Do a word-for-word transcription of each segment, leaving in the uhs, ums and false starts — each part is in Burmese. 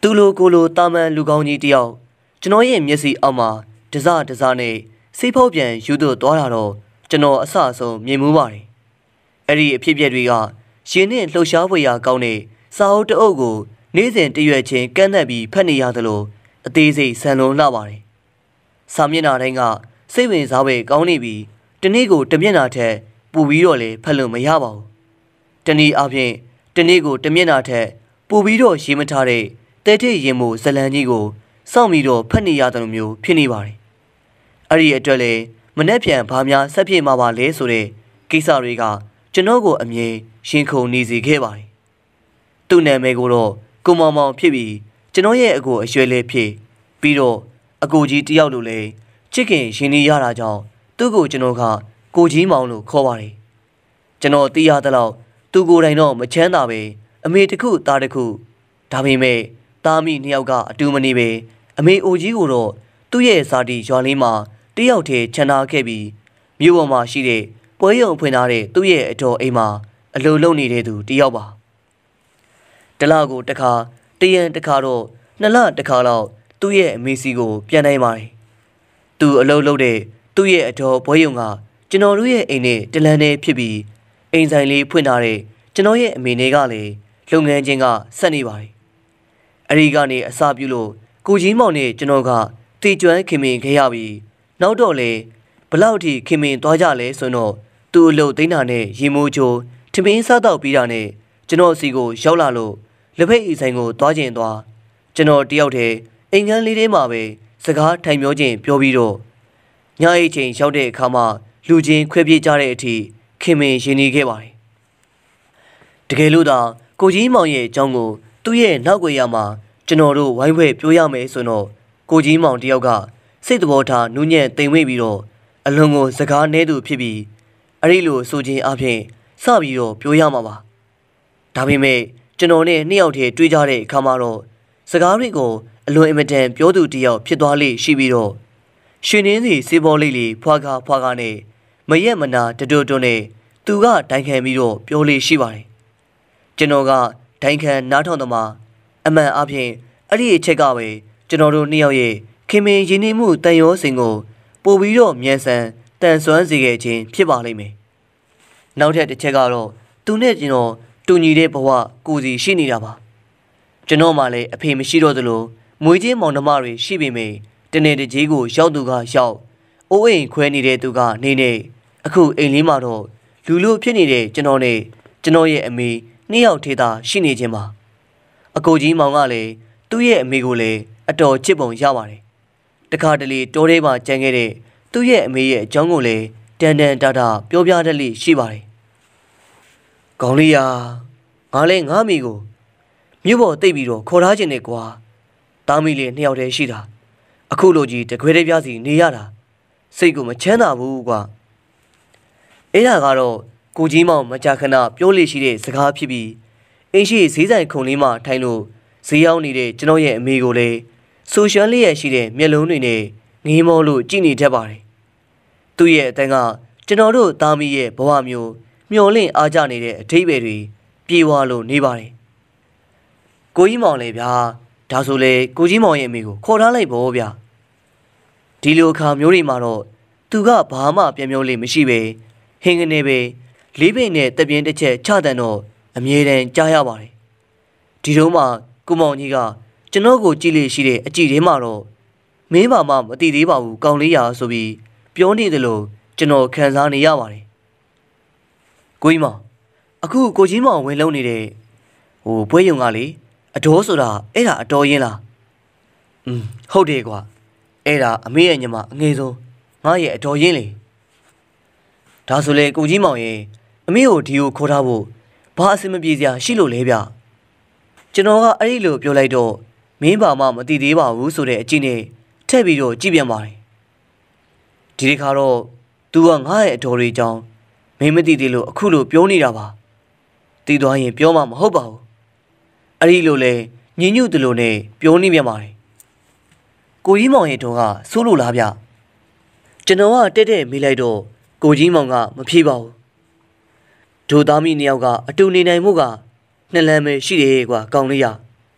သူလိုကိုလိုတာမန်လူကောင်းကြီးတယောက်ကျွန်တော်ရဲ့မျက်စိအောက်မှာတစတစနဲ့စိတ်ဖောက်ပြန်ယူသွသွားတာတော့ကျွန်တော်အဆအဆုံးမြင်မှုပါတယ်အဲ့ဒီအဖြစ်အပျက်တွေကရှင်နဲ့လှုပ်ရှားဖွယ်ရာကောင်းတဲ့စာအုပ်တအုပ်ကိုနေ့စဉ်တရွက်ချင်းကန့်သတ်ပြီးဖတ်နေရသလိုအသေးစိတ်ဆန်လွန်လှပါတယ်စာမျက်နှာတိုင်းကစိတ်ဝင်စားဖွယ်ကောင်းနေပြီးတနေ့ကိုတမျက်နှာထက်ပိုပြီးတော့လည်းဖတ်လို့မရပါဘူးတနည်းအားဖြင့်တနေ့ကိုတမျက်နှာထက်ပိုပြီးတော့ရေးမထားတဲ့တဲတဲ့ရင်မို့ဇလန်ကြီးကိုစောင့်ပြီးတော့ဖတ်နေရတဲ့မျိုးဖြစ်နေပါတယ်အဲ့ဒီအတွက်လေမနှက်ပြန်ဘာများဆက်ဖြစ်မှာပါလဲဆိုတဲ့ကိစ္စတွေကကျွန်တော်ကိုအမြင်ရှင်ခုန်နေစေခဲ့ပါတယ်သူ့နာမည်ကိုတော့ကိုမောင်မောင်ဖြစ်ပြီးကျွန်တော်ရဲ့အကိုအရွယ်လေးဖြစ်ပြီးတော့အကိုကြီးတယောက်လိုလေချစ်ခင်ရှင်နေရတာကြောင့်သူ့ကိုကျွန်တော်ကကိုကြီးမောင်လို့ခေါ်ပါတယ်ကျွန်တော်သိရသလောက်သူကိုယ်တိုင်တော့မချမ်းသာပဲအမေတစ်ခုသားတစ်ခုဒါပေမဲ့သားမိနှစ်ယောက်ကအတူမနေပဲအမေအိုကြီးကိုတော့သူ့ရဲ့ဇာတိရွာလေးမှာတယောက်တည်းချန်ထားခဲ့ပြီးမြို့ပေါ်မှာရှိတဲ့ပွဲရုံဖွင့်ထားတဲ့သူ့ရဲ့အတော်အိမ်မှာအလုပ်လုပ်နေတဲ့သူတယောက်ပါတလကိုတစ်ခါတရံတစ်ခါတော့နှစ်လတစ်ခါတော့သူ့ရဲ့အမေစီကိုပြန်နိုင်ပါတယ်သူအလုပ်လုပ်တဲ့သူ့ရဲ့အတော်ပွဲရုံကကျွန်တော်တို့ရဲ့အိမ်နဲ့တလန်းနဲ့ဖြစ်ပြီးအိမ်ဆိုင်လေးဖွင့်ထားတဲ့ကျွန်တော်ရဲ့အမေနဲ့ကလည်းလုပ်ငန်းချင်းကဆက်နေပါတယ်အရီကနေအစာပြုလို့ကိုကြီးမောင်နဲ့ကျွန်တော်ကတည်ကျွမ်းခင်မင်ခဲ့ရပြီးနောက်တော့လေဘလောက်ထိခင်မင်သွားကြလဲဆိုတော့သူ့အလုပ်သိမ်းတာနဲ့ရေမိုးချိုးထမင်းစားတော့ပြီးတာနဲ့ကျွန်တော်စီကိုရောက်လာလို့လက်ဖက်အီဆိုင်ကိုသွားကျင်သွားကျွန်တော်တယောက်တည်းအိမ်ခန်းလေးထဲမှာပဲစကားထိုင်ပြောခြင်းပြောပြီးတော့ညအိတ်ချိန်ရောက်တဲ့အခါမှာလူချင်းခွဲပြေးကြတဲ့အထိခင်မင်ရင်းနေခဲ့ပါတယ်တကယ်လို့သာကိုကြီးမောင်ရဲ့အကြောင်းကိုသူ့ရဲ့နောက်ွယ်ရမှာကျွန်တော်တို့ဝိုင်းဖွဲ့ပြောရမယ်ဆိုတော့ကိုကြီးမောင်တယောက်ကစိတ်တဘောထားနူးညံ့တိမ်မွေ့ပြီးတော့အလွန်ကိုစကားနဲသူဖြစ်ပြီးအဲ့ဒီလိုဆိုခြင်းအပြင်စပြီးတော့ပြောရမှာပါဒါပေမဲ့ကျွန်တော်နဲ့နှစ်ယောက်တည်းတွေ့ကြတဲ့အခါမှာတော့စကားတွေကိုအလွန်အင်မတန်ပြောသူတယောက်ဖြစ်သွားလိမ့်ရှိပြီးတော့ရှင်နှင်းစီစေးပေါ်လေးလေးဖွာကာဖွာကာနဲ့မရက်မနာတတွတွနဲ့သူကဒိုင်ခံပြီးတော့ပြောလေးရှိပါတယ်ကျွန်တော်ကဒိုင်ခံနားထောင်သမားအမှန်အပြင်အဲ့ဒီအချက်ကပဲကျွန်တော်တို့နှစ်ယောက်ရဲ့ခင်မင်ရင်းနှီးမှုတန်ရောစင်ကိုပို့ပြီးတော့မြန်ဆန်တန်ဆွမ်းစေခဲ့ခြင်းဖြစ်ပါလိမ့်မယ်နောက်ထပ်တစ်ချက်ကတော့သူနဲ့ကျွန်တော်တူညီတဲ့ဘဝကိုစီရှိနေတာပါကျွန်တော်မှလည်းအဖေမရှိတော့သလိုမွေးချင်းမောင်နှမတွေရှိပေမယ့်တနေ့တကြီးကိုရောက်သူကရောက်အိုးအိမ်ခွဲနေတဲ့သူကနေနေအခုအိမ်လေးမှာတော့လူလူဖြစ်နေတဲ့ကျွန်တော်နဲ့ကျွန်တော်ရဲ့အမေနှစ်ယောက်ထေးသာရှိနေခြင်းပါအကိုကြီးမောင်ကလည်းသူ့ရဲ့အမေကိုလည်းအတော်ချစ်ပုံရပါတယ်တခါတလေတိုးထဲမှာကြံခဲ့တဲ့သူ့ရဲ့အမေရဲ့အကြောင်းကိုလည်းတန်တန်တာတာပြောပြတတ်လိရှိပါတယ်ကောင်းလေးရာငါလည်းငါမိကိုမြို့ပေါ်တိတ်ပြီးတော့ခေါ်ထားခြင်းနဲ့ကွာတားမိလေးနှစ်ယောက်တည်းရှိတာအခုလိုကြီးတခွဲတပြားစီနေရတာစိတ်ကိုမချမ်းသာဘူးကွာအဲ့ဒါကတော့ကိုကြီးမောင်မကြာခဏပြောလေရှိတဲ့စကားဖြစ်ပြီးအင်းရှိဈေးဆိုင်ခုံလေးမှာထိုင်လို့ဈေးရောက်နေတဲ့ကျွန်တော်ရဲ့အမေကိုလည်းဆိုရှယ်လျက်ရှိတဲ့မျက်လုံးတွေနဲ့ငေးမောလို့ကြည့်နေတတ်ပါတယ်သူ့ရဲ့အတန်းကကျွန်တော်တို့သားမီးရဲ့ဘဝမျိုးမျောလင့်အားကြနေတဲ့အထိပ္ပယ်တွေပြေဝလို့နေပါတယ်ကိုကြီးမောင်လည်းဗျာဒါဆိုလေကိုကြီးမောင်ရဲ့အမေကိုခေါ်ထားလိုက်ပေါ့ဗျာဒီလိုအခါမျိုးတွေမှာတော့သူကဘာမှပြန်ပြောလို့မရှိပဲဟင်းကနေပဲလေးပိန်နဲ့တပြင်းတစ်ချက်ချတန်တော့အမြဲတမ်းကြားရပါတယ်ဒီတော့မှကိုမောင်ကြီးကကျွန်တော်ကိုကြည့်လေရှိတဲ့အကြည့်ထဲမှာတော့မင်းဘာမှမသိသေးပါဘူးကောင်းလေးရာဆိုပြီးပြောနေတယ်လို့ကျွန်တော်ခံစားနေရပါတယ်ကိုကြီးမောင်အခုကိုကြီးမောင်ဝင်လုံးနေတဲ့ဟိုဘွဲယုံကလေအတော်ဆိုတာအဲ့ဒါအတော်ရင်းလားอืมဟုတ်တယ်ကွာအဲ့ဒါအမေရဲ့ညီမအငယ်ဆုံးငါရဲ့အတော်ရင်းလေဒါဆိုလေကိုကြီးမောင်ရဲ့အမေကိုဒီကိုခေါ်ထားဖို့ဘာအဆင်မပြေစရာရှိလို့လဲဗျကျွန်တော်ကအဲ့ဒီလိုပြောလိုက်တော့မင်းဘာမှမသိသေးပါဘူးဆိုတဲ့အကြည့်နဲ့ထည့်ပြီးတော့ကြည့်ပြန်ပါတယ်ဒီဒီခါတော့ तू ကငါ့ရဲ့အတော်တွေကြောင်းမင်းမသိသေးလို့အခုလိုပြောနေတာပါသိသွားရင်ပြောမှမဟုတ်ပါဘူးအဲ့ဒီလိုလဲညင်ညွတ်တယ်လို့နဲ့ပြောနေပြန်ပါတယ်ကိုကြီးမောင်ရဲ့တော်ကစိုးလို့လားဗျကျွန်တော်ကတက်တက်မေးလိုက်တော့ကိုကြီးမောင်ကမဖြေပါဘူးဒိုသားမိနှစ်ယောက်ကအတူနေနိုင်မှုကနှစ်လမ်းပဲရှိတယ်ကွာကောင်းလေးရ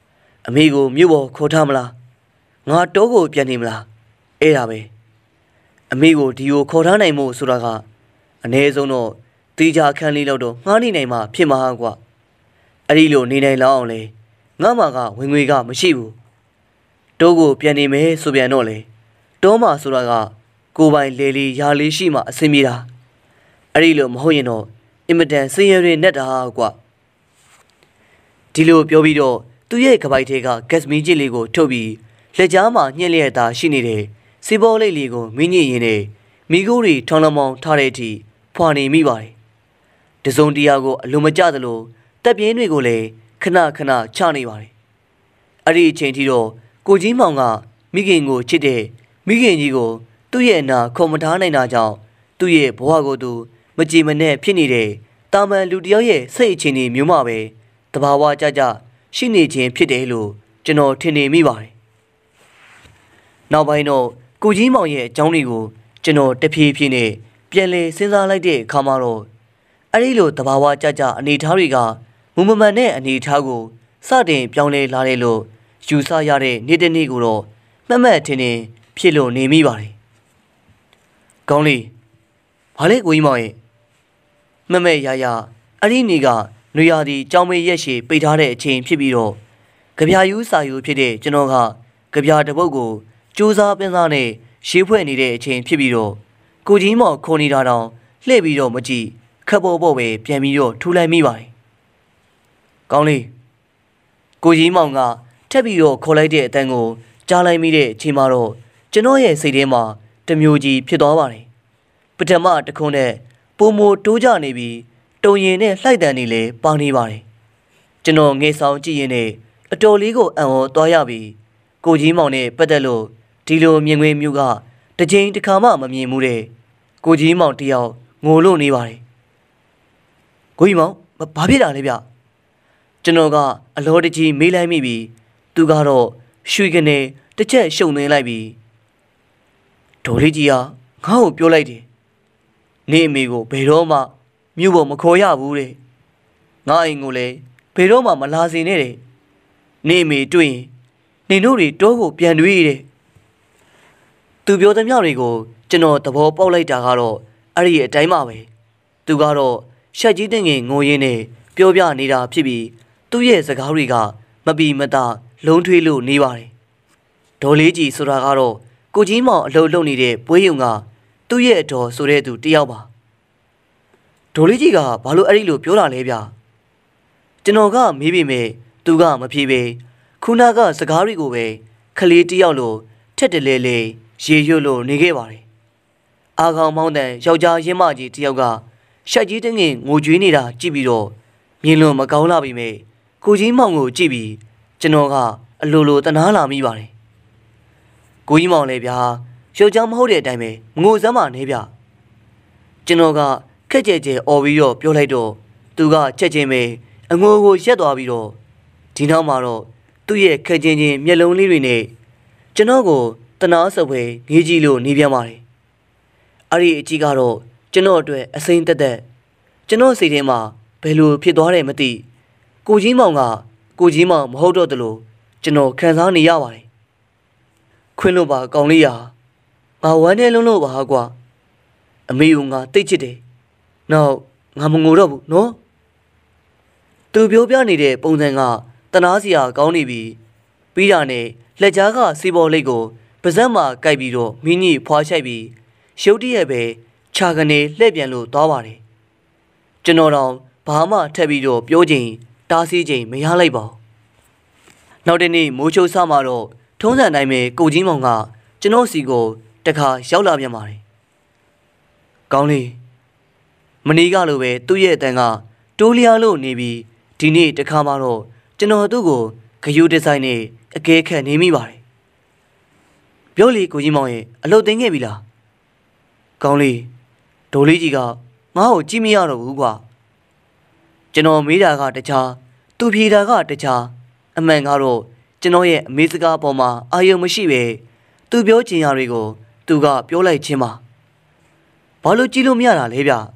အမေကိုမြို့ပေါ်ခေါ်ထားမလားငါတောကိုပြန်နေမလားအဲ့ဒါပဲအမေကိုဒီကိုခေါ်ထားနိုင်မို့ဆိုတာကအနည်းဆုံးတော့တေချာခန်းလေးလောက်တော့ငှားနေနိုင်မှာဖြစ်မှာကွာအဲ့ဒီလိုနေနိုင်လောက်အောင်လေငါ့မှာကဝင်ငွေကမရှိဘူးတောကိုပြန်နေမယ်ဆိုပြန်တော့လေတောမှာဆိုတာကကိုပိုင်လေလီရာလေးရှိမှအဆင်ပြေတာအဲ့ဒီလိုမဟုတ်ရင်တော့အင်မတန်စင်ရရင်နဲ့တာကွာဒီလိုပြောပြီးတော့သူ့ရဲ့ကပိုက်ထဲကဂက်မီဂျစ်လေးကိုထုတ်ပြီးလက်ကြားမှာညှက်လျက်သားရှိနေတဲ့စီဘောလေးလေးကိုမင်းညင်ရင်နဲ့မိခိုးတွေထောင်းလမောင်ထားတဲ့အထိဖွာနေမိပါတယ်တစုံတရာကိုအလိုမကျသလိုတက်ပြင်းတွေကိုလည်းခဏခဏချနေပါတယ်အဲ့ဒီအချိန်ထိတော့ကိုကြီးမောင်ကမိခင်ကိုချစ်တဲ့မိခင်ကြီးကိုသူ့ရဲ့အနာခုံမထားနိုင်တာကြောင့်သူ့ရဲ့ဘဝကိုသူမကြည်မနဲ့ဖြစ်နေတဲ့တာမန်လူတယောက်ရဲ့စိတ်အခြေအနေမျိုးမှပဲတဘာဝကြကြရှိနေခြင်းဖြစ်တယ်လို့ကျွန်တော်ထင်နေမိပါတယ်နောက်ပိုင်းတော့ကိုကြီးမောင်ရဲ့အကြောင်းတွေကိုကျွန်တော်တဖြည်းဖြည်းနဲ့ပြန်လည်စဉ်းစားလိုက်တဲ့အခါမှာတော့အဲ့ဒီလိုတဘာဝကြကြအနေထားတွေကမူမမှန်တဲ့အနေထားကိုစတင်ပြောင်းလဲလာတယ်လို့ယူဆရတဲ့နေ့တစ်နေ့ကိုတော့မှတ်မှတ်ထင်ထင်ဖြစ်လို့နေမိပါတယ်။ကောင်းလေးဘာလဲကိုကြီးမောင်ရဲ့မမဲရရအဲ့ဒီနေ့ကနွေရာသီကြောင်မေရက်ရှည်ပိတ်ထားတဲ့အချိန်ဖြစ်ပြီးတော့ကြပြာယူစာယူဖြစ်တဲ့ကျွန်တော်ကကြပြာတစ်ပုတ်ကိုစူးစားပင်းစားနဲ့ရှေးဖွဲ့နေတဲ့အချိန်ဖြစ်ပြီးတော့ကိုကြီးမောင်ခုန်နေတာတောင်လှည့်ပြီးတော့မကြည့်ခက်ပေါ်ပေါ်ပဲပြန်ပြီးတော့ထူလိုက်မိပါတယ်။ကောင်းလေးကိုကြီးမောင်ကထက်ပြီးတော့ခေါ်လိုက်တဲ့အတန်းကိုကြားလိုက်မိတဲ့အချိန်မှာတော့ကျွန်တော်ရဲ့စိတ်ထဲမှာတမျိုးကြီးဖြစ်သွားပါတယ်။ပထမတစ်ခုနဲ့ပုံမတိုးကြနေပြီးတုံရင်နဲ့လှိုက်တန်နေလေပါနေပါတယ်။ကျွန်တော်ငေဆောင်ကြည့်ရင်နဲ့အတော်လေးကိုအံ့ဩသွားရပြီးကိုကြီးမောင်နဲ့ပတ်သက်လို့ဒီလိုမြင်ကွင်းမျိုးကတစ်ချိန်တစ်ခါမှမမြင်မှုတဲ့ကိုကြီးမောင်တယောက်ငိုလို့နေပါတယ်။ကိုကြီးမောင်ဘာဖြစ်တာလဲဗျ။ကျွန်တော်ကအလောတကြီးမေးလိုက်မိပြီးသူကတော့ရွှေကနေတစ်ချက်ရှုံနေလိုက်ပြီးဒေါ်လေးကြီးကငါ့ကိုပြောလိုက်တယ်။နေအမေကိုဘယ်တော့မှမြို့ပေါ်မခေါ်ရဘူးတဲ့။ငါအိမ်ကိုလည်းဘယ်တော့မှမလာစေနဲ့တဲ့။နေအမေတွေ့ရင်နေတို့တွေတောကိုပြန်တွေးတဲ့။သူပြောသမျှတွေကိုကျွန်တော်သဘောပေါက်လိုက်တာကတော့အဲ့ဒီအတိုင်းပါပဲ။သူကတော့ရှက်ကြီးတဲ့ငင်ငိုရင်းနဲ့ပြောပြနေတာဖြစ်ပြီးသူ့ရဲ့စကားတွေကမပီမတလုံးထွေးလို့နေပါတယ်။ဒေါ်လေးကြီးဆိုတာကတော့ကိုကြီးမောင်အလုပ်လုပ်နေတဲ့ပွဲရုံကသူ့ရဲ့အတော်ဆိုတဲ့သူတယောက်ပါဒေါ်လေးကြီးကဘာလို့အဲ့ဒီလိုပြောတာလဲဗျကျွန်တော်ကမေးပေမဲ့သူကမဖြေပေခုနကစကားတွေကိုပဲခလေးတယောက်လိုထက်တလဲလဲရေရွတ်လို့နေခဲ့ပါတယ်အာကောင်မောင်းတန်ယောက်ျားရင်းမကြီးတယောက်ကရှက်ကြီးတငင်ငိုကြွေးနေတာကြည့်ပြီးတော့မြင်လို့မကောင်းလာပြီမဲ့ကိုကြီးမောင်ကိုကြည့်ပြီးကျွန်တော်ကအလိုလိုတနာလာမိပါတယ်ကိုကြီးမောင်လည်းဗျာယောက်ျားမဟုတ်တဲ့အတိုင်းပဲမငိုစမ်းပါနဲ့ဗျကျွန်တော်ကခက်ကြဲကြဲអော်ပြီးတော့ပြောလိုက်တော့သူကချက်ချင်းပဲအငိုကိုရက်သွားပြီးတော့ဒီနောက်မှာတော့သူ့ရဲ့ခက်ချင်းချင်းမျက်လုံးလေးတွေနဲ့ကျွန်တော်ကိုတနာစပွဲငေးကြည့်လို့နေပြန်ပါတယ်အဲ့ဒီအကြီးကတော့ကျွန်တော်အတွက်အစိမ့်တက်တက်ကျွန်တော်စိတ်ထဲမှာဘယ်လိုဖြစ်သွားတယ်မသိကိုကြီးမောင်ကကိုကြီးမောင်မဟုတ်တော့တလို့ကျွန်တော်ခံစားနေရပါတယ်ခွင်းလို့ပါကောင်းလေးရာငါဝမ်းထဲလုံးလို့ပါကွာအမေကငါတိတ်ချစ်တယ်နောက်ငါမငိုတော့ဘူးနော်သူပြောပြနေတဲ့ပုံစံကတနာစရာကောင်းနေပြီပြီးတာနဲ့လက်ကြားကစီပေါ်လိတ်ကိုပါဇက်မှာကိုက်ပြီးတော့မင်းကြီးဖွာချိုက်ပြီးရုတ်တရက်ပဲခြာကနေလှည့်ပြန်လို့သွားပါတယ်ကျွန်တော်တော့ဘာမှထပ်ပြီးတော့ပြောချိန်တားဆီးချိန်မရလိုက်ပါဘူးနောက်တနေ့မိုးချုပ်ဆမှာတော့ထုံးစံတိုင်းပဲကိုကြီးမောင်ကကျွန်တော်စီကိုတခါရောက်လာပြန်ပါတယ်ကောင်းလေးမနီးကလိုပဲသူ့ရဲ့အတန်ကတိုးလျားလို့နေပြီးဒီနေ့တခါမှတော့ကျွန်တော်သူ့ကိုဂယူဒီဇိုင်းနဲ့အကဲခတ်နေမိပါတယ်ပြောလေကိုကြီးမောင်ရဲ့အလုပ်သိမ်းခဲ့ပြီလားကောင်းလေးဒေါ်လေးကြီးကငါ့ကိုကြည့်မရတော့ဘူးကွာကျွန်တော်မေးတာကတခြားသူဖြေတာကတခြားအမှန်ကတော့ကျွန်တော်ရဲ့အမေစကားပေါ်မှာအာရုံမရှိပဲသူပြောချင်ရတွေကိုသူကပြောလိုက်ခြင်းပါဘာလို့ကြည့်လို့မရတာလဲဗျ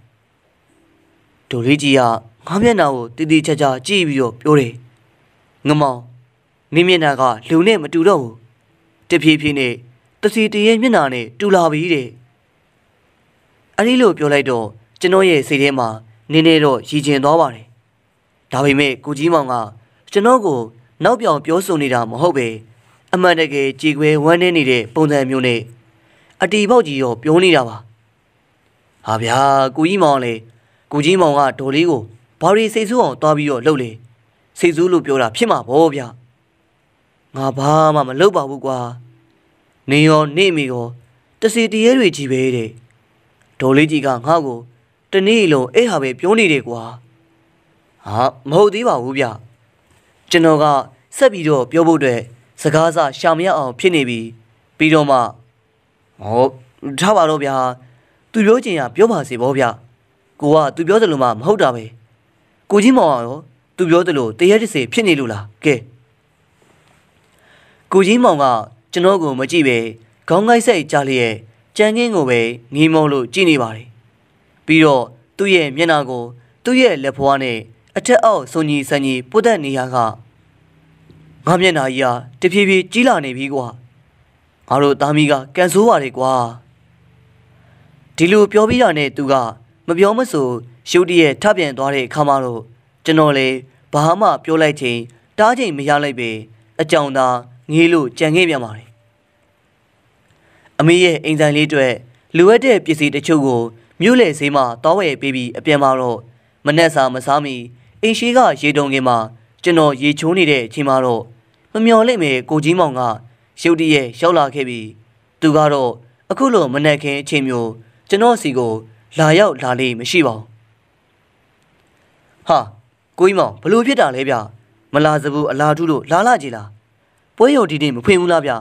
ဒေါ်လေးကြီးကငါမျက်နှာကိုတီးတီးချာချာကြည့်ပြီးတော့ပြောတယ်ငမောင်နင်းမျက်နှာကလူနဲ့မတူတော့ဘူးတဖြည်းဖြည်းနဲ့တစီတရဲ့မျက်နှာနဲ့တူလာပြီတဲ့အဲ့ဒီလိုပြောလိုက်တော့ကျွန်တော်ရဲ့စိတ်ထဲမှာနင်းနေတော့ရည်ကျင်သွားပါတယ်ဒါပေမဲ့ကိုကြီးမောင်ကကျွန်တော်ကိုနောက်ပြောင်ပြောဆိုနေတာမဟုတ်ပဲအမှန်တကယ်ကြေခွဲဝမ်းနေနေတဲ့ပုံစံမျိုးနဲ့အတီပေါက်ကြီးရောပြောနေတာပါဟာဗျာကိုကြီးမောင်လေကိုကြီးမောင်ကဒေါ်လေးကိုဘာရီစိတ်ဆိုးအောင်တွားပြီးတော့လှုပ်လေစိတ်ဆိုးလို့ပြောတာဖြစ်မှာပေါ့ဗျာငါဘာမှမလုပ်ပါဘူးကွာနေရောနေမိရောတစီတရေတွေကြီးပဲတဲ့ဒေါ်လေးကြီးကငါ့ကိုတနေ့လုံးအဲ့ဟာပဲပြောနေတယ်ကွာဟာမဟုတ်သေးပါဘူးဗျကျွန်တော်ကဆက်ပြီးတော့ပြောဖို့အတွက်စကားစရှာမရအောင်ဖြစ်နေပြီပြီးတော့မှဟောထားပါတော့ဗျာသူပြောချင်ရပြောပါစေပေါ့ဗျကိုကသူပြောတယ်လို့မှမဟုတ်တာပဲကိုကြီးမောင်ရောသူပြောတယ်လို့တရက်တစ်စေဖြစ်နေလို့လားကဲကိုကြီးမောင်ကကျွန်တော်ကိုမကြည့်ပဲခေါင်းငိုက်ဆိုင်ကြားလျက်ကြမ်းကင်းကိုပဲငီးမောလို့ကြည့်နေပါတယ်ပြီးတော့သူ့ရဲ့မျက်နှာကိုသူ့ရဲ့လက်ဖွားနဲ့အထက်အောက်စုံညီဆန်ညီပုတ်သက်နေရကငါမျက်နှာကြီးဟာတဖြည်းဖြည်းကြီးလာနေပြီကွာငါတို့သားမီးကကန်ဆိုးပါတယ်ကွာဒီလိုပြောပြီးတာနဲ့သူကမပြောမဆိုရုတ်တရက်ထပြန်သွားတဲ့အခါမှာတော့ကျွန်တော်လေဘာမှပြောလိုက်ချင်းတားချိန်မရလိုက်ပဲအကြောင်းသာငေးလို့ကြံခဲ့ပြန်ပါတယ်အမေရဲ့အိမ်ဆိုင်လေးအတွက်လိုအပ်တဲ့ပစ္စည်းတချို့ကိုမြို့လေဈေးမှာတောင်းဝယ်ပေးပြီးအပြန်မှာတော့မနှက်စာမစားမီအိမ်ရှိကရေတုံကင်းမှာကျွန်တော်ရေချိုးနေတဲ့အချိန်မှာတော့မမျော်လင့်မဲ့ကိုကြီးမောင်ကရုတ်တရက်ရောက်လာခဲ့ပြီးသူကတော့အခုလိုမနှက်ခင်းအချိန်မျိုးကျွန်တော်စီကိုလာရောက်လာလေးမရှိပါဘူးဟာကိုကြီးမောင်ဘလို့ဖြစ်တာလဲဗျမလာစဘူးအလာထုလို့လာလာကြည်လားပွဲရုံဒီနေ့မဖွင့်ဘူးလားဗျ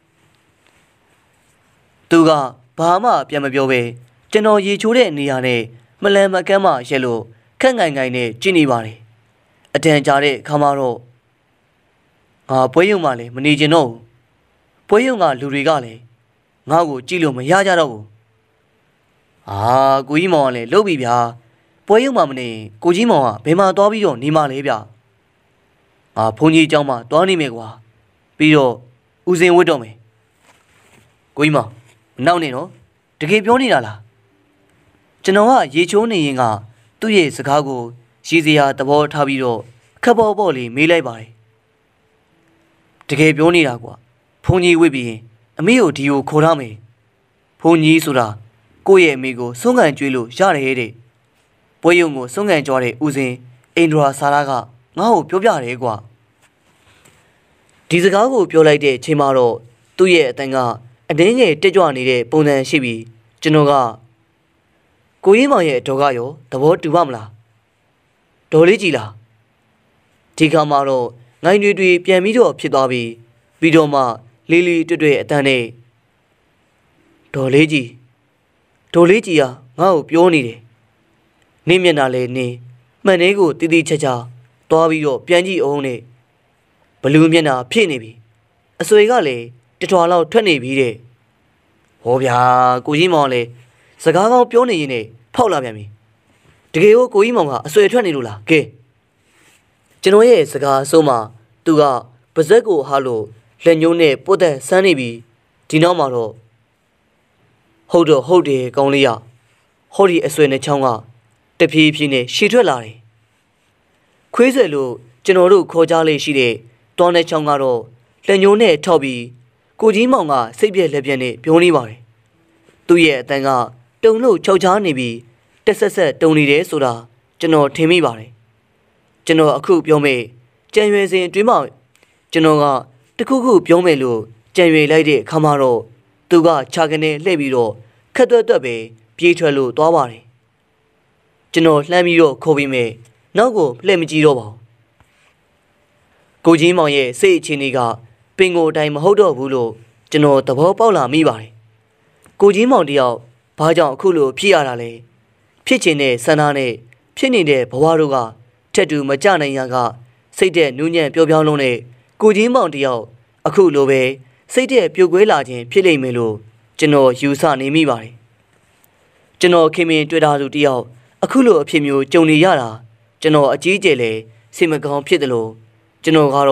သူကဘာမှပြန်မပြောပဲကျွန်တော်ရေချိုးတဲ့နေရာနဲ့မလန်မကမ်းမှရက်လို့ခက်ငိုင်ငိုင်နဲ့ကြည့်နေပါတယ်အတန်ကြာတဲ့အခါမှာတော့ငါပွဲရုံမှလည်းမနေချင်တော့ဘူးပွဲရုံကလူတွေကလည်းငါ့ကိုကြည့်လို့မရကြတော့ဘူးအာကိုကြီးမောင်ကလည်းလှုပ်ပြီဗျာပွဲရုံမှမနေကိုကြီးမောင်ကဘယ်မှာသွားပြီးတော့နေမှလဲဗျငါဘုန်းကြီးเจ้าမှသွားနေမယ်ကွာပြီးတော့ဦးစင်ဝတ်တော့မယ်ကိုကြီးမောင်မနောက်နေတော့တကယ်ပြောနေတာလားကျွန်တော်ကရေချိုးနေရင်ကသူ့ရဲ့စကားကိုရည်စရာသဘောထားပြီးတော့ခက်ပေါ်ပေါ်လေးမေးလိုက်ပါတယ်တကယ်ပြောနေတာကွာဘုန်းကြီးဝတ်ပြီးရင်အမေကိုဒီကိုခေါ်ရမယ်ဘုန်းကြီးဆိုတာကိုယ့်ရဲ့အမေကိုဆုံးခံကြွေးလို့ရတယ်တဲ့ပွဲရုံကိုဆုံးခံကြွားတဲ့ဦးစင်အိန္ဒြာစာရကငါ့ကိုပြောပြတယ်ကွာဒီစကားကိုပြောလိုက်တဲ့အချိန်မှာတော့သူ့ရဲ့အတန်ကအတင်းငယ်တက်ကြွနေတဲ့ပုံစံရှိပြီးကျွန်တော်ကကိုကြီးမောင်ရဲ့အတော်ကရောသဘောတူပါမလားဒေါ်လေးကြီးလားဒီခါမှာတော့ငိုင်းတွေတွေပြန်ပြီးတော့ဖြစ်သွားပြီးပြီးတော့မှလေးလေးတွေ့တွေ့အတန်နဲ့ဒေါ်လေးကြီးဒေါ်လေးကြီးကငါ့ကိုပြောနေတယ်နင်းမျက်နှာလဲနင်းမှန်လေးကိုတီးတီးချာချာသွားပြီးတော့ပြန်ကြည့်အောင်နဲ့ဘလူးမျက်နှာဖြစ်နေပြီအဆွေကလည်းတထွာလောက်ထွက်နေပြီတဲ့ဟောဗျာကိုကြီးမောင်လည်းစကားကောင်းပြောနေရင်နဲ့ဖောက်လာပြန်ပြီတကယ်ကိုကိုကြီးမောင်ကအဆွေထွက်နေလို့လားကဲကျွန်တော်ရဲ့စကားအဆုံးမှာသူကပါဇက်ကိုဟာလို့လက်ညှိုးနဲ့ပုတ်သက်ဆန်းနေပြီဒီနောက်မှာတော့ဟုတ်တော့ဟုတ်တယ်ကောင်းလေးရဟောဒီအဆွေနဲ့ချောင်းကတဖြည်းဖြည်းနဲ့ရှည်ထွက်လာတယ်ခွေးဆွဲလို့ကျွန်တော်တို့ခေါ်ကြလေးရှိတဲ့တောနဲ့ချောင်းကတော့လက်ညှိုးနဲ့ထောက်ပြီးကိုကြီးမောင်ကစိတ်ပြက်လက်ပြက်နဲ့ပြောနေပါတယ်သူ့ရဲ့အတန်ကတုံလို့ခြောက်ချားနေပြီးတက်ဆက်ဆက်တုံနေတယ်ဆိုတာကျွန်တော်ထင်မိပါတယ်ကျွန်တော်အခုပြောမယ်ကြံရွယ်စဉ်အတွင်းမှာကျွန်တော်ကတခုခုပြောမယ်လို့ကြံရွယ်လိုက်တဲ့အခါမှာတော့သူကခြာကနေလှည့်ပြီးတော့ခက်တွက်တွက်ပဲပြေးထွက်လို့သွားပါတယ်ကျွန်တော်လှမ်းပြီးတော့ခေါ်ပြီးမယ်နောက်ကိုလှည့်မကြည့်တော့ပါဘူးကိုကြီးမောင်ရဲ့စိတ်အခြေအနေကပင်ကိုအတိုင်းမဟုတ်တော့ဘူးလို့ကျွန်တော်သဘောပေါက်လာမိပါတယ်ကိုကြီးမောင်တယောက်ဘာကြောင့်အခုလိုဖြစ်ရတာလဲဖြစ်ချင်တဲ့ဆန္ဒနဲ့ဖြစ်နေတဲ့ဘဝတို့ကထက်တူမကြနိုင်ရကစိတ်တဲ့နူးညံ့ပျော်ပြောင်းလုံးနဲ့ကိုကြီးမောင်တယောက်အခုလိုပဲစိတ်တဲ့ပြိုကွဲလာခြင်းဖြစ်လိမ့်မယ်လို့ကျွန်တော်ယူဆနေမိပါတယ်ကျွန်တော်ခင်မင်တွေ့တာသူတယောက်အခုလိုအဖြစ်မျိုးကြုံနေရတာကျွန်တော်အကြီးကျယ်လဲစိတ်မကောင်းဖြစ်တယ်လို့ကျွန်တော်ကတော့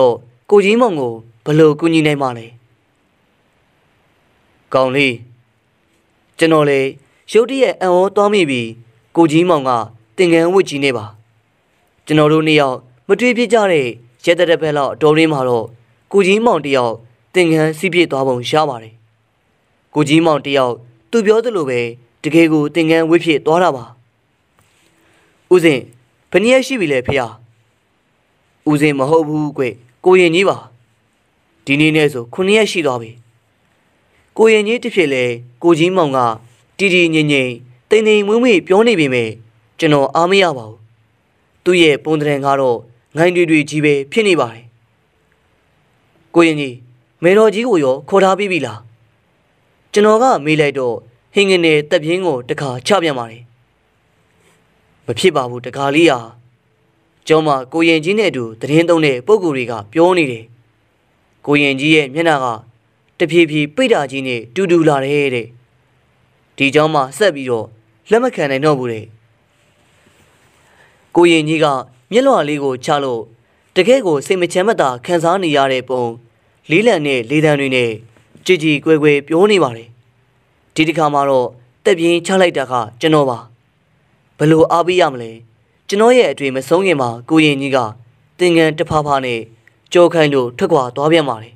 ကိုကြီးမောင်ကိုဘလို့ကူညီနိုင်မှာလဲကောင်းလေးကျွန်တော်လေရုတ်တရက်အံ့ဩသွားမိပြီးကိုကြီးမောင်ကတင်ငန်းဝတ်ကြီးနေပါကျွန်တော်တို့နှစ်ယောက်မတွေ့ဖြစ်ကြတဲ့ရဲတဲ့ဘက်လောက်အတော်ရင်းမှာတော့ကိုကြီးမောင်တယောက်တင်ငန်းစီးပြစ်သွားပုံရှားပါတယ်ကိုကြီးမောင်တယောက်သူပြောသလိုပဲတကယ်ကိုတင်ငန်းဝတ်ဖြစ်သွားတာပါဦးစင်ဘယ်နည်းရှိပြီလဲဖေဟာဦးစင်မဟုတ်ဘူးကွကိုရင်ကြီးပါဒီနေ့နဲ့ဆိုခုနှစ်ရက်ရှိသွားပြီကိုရင်ကြီးတစ်ဖြစ်လဲကိုကြီးမောင်ကတီတီငိမ့်ငိမ့်တိမ်တိမ်မွေးမွေးပြောနေပေမဲ့ကျွန်တော်အားမရပါဘူးသူ့ရဲ့ပုံတံကတော့ငိုင်းတွေတွေကြီးပဲဖြစ်နေပါတယ်ကိုရင်ကြီးမေတော်ကြီးကိုရောခေါ်ထားပြီးပြီလားကျွန်တော်ကမေးလိုက်တော့ဟင်းငင်းနဲ့တက်ပြင်းကိုတခါချပြန်ပါတယ်မဖြစ်ပါဘူးတခါလေးဟာကျောင်းမှာကိုရင်ကြီးနဲ့အတူတရင်သုံးတဲ့ပုံကိုယ်တွေကပြောနေတယ်ကိုရင်ကြီးရဲ့မျက်နှာကတဖြည်းဖြည်းပိတ်တာကြီးနဲ့တူတူလာတယ်တဲ့ဒီကျောင်းမှာဆက်ပြီးတော့လက်မခံနိုင်တော့ဘူးတဲ့ကိုရင်ကြီးကမျက်လွှာလေးကိုချလို့တကယ်ကိုစိတ်မချမ်းမသာခံစားနေရတဲ့ပုံလေးလံနဲ့လေးတန်းတွေနဲ့ကြည်ကြည်ကွယ်ကွယ်ပြောနေပါတယ်ဒီတစ်ခါမှာတော့တက်ပြင်းချလိုက်တာကကျွန်တော်ပါဘယ်လိုအားပေးရမလဲကျွန်တော်ရဲ့အတွေ့မဆုံးခင်မှာကိုရင်ကြီးကတင်ငန်းတဖားဖားနဲ့ကြောခိုင်းလို့ထွက်ခွာသွားပြန်ပါတယ်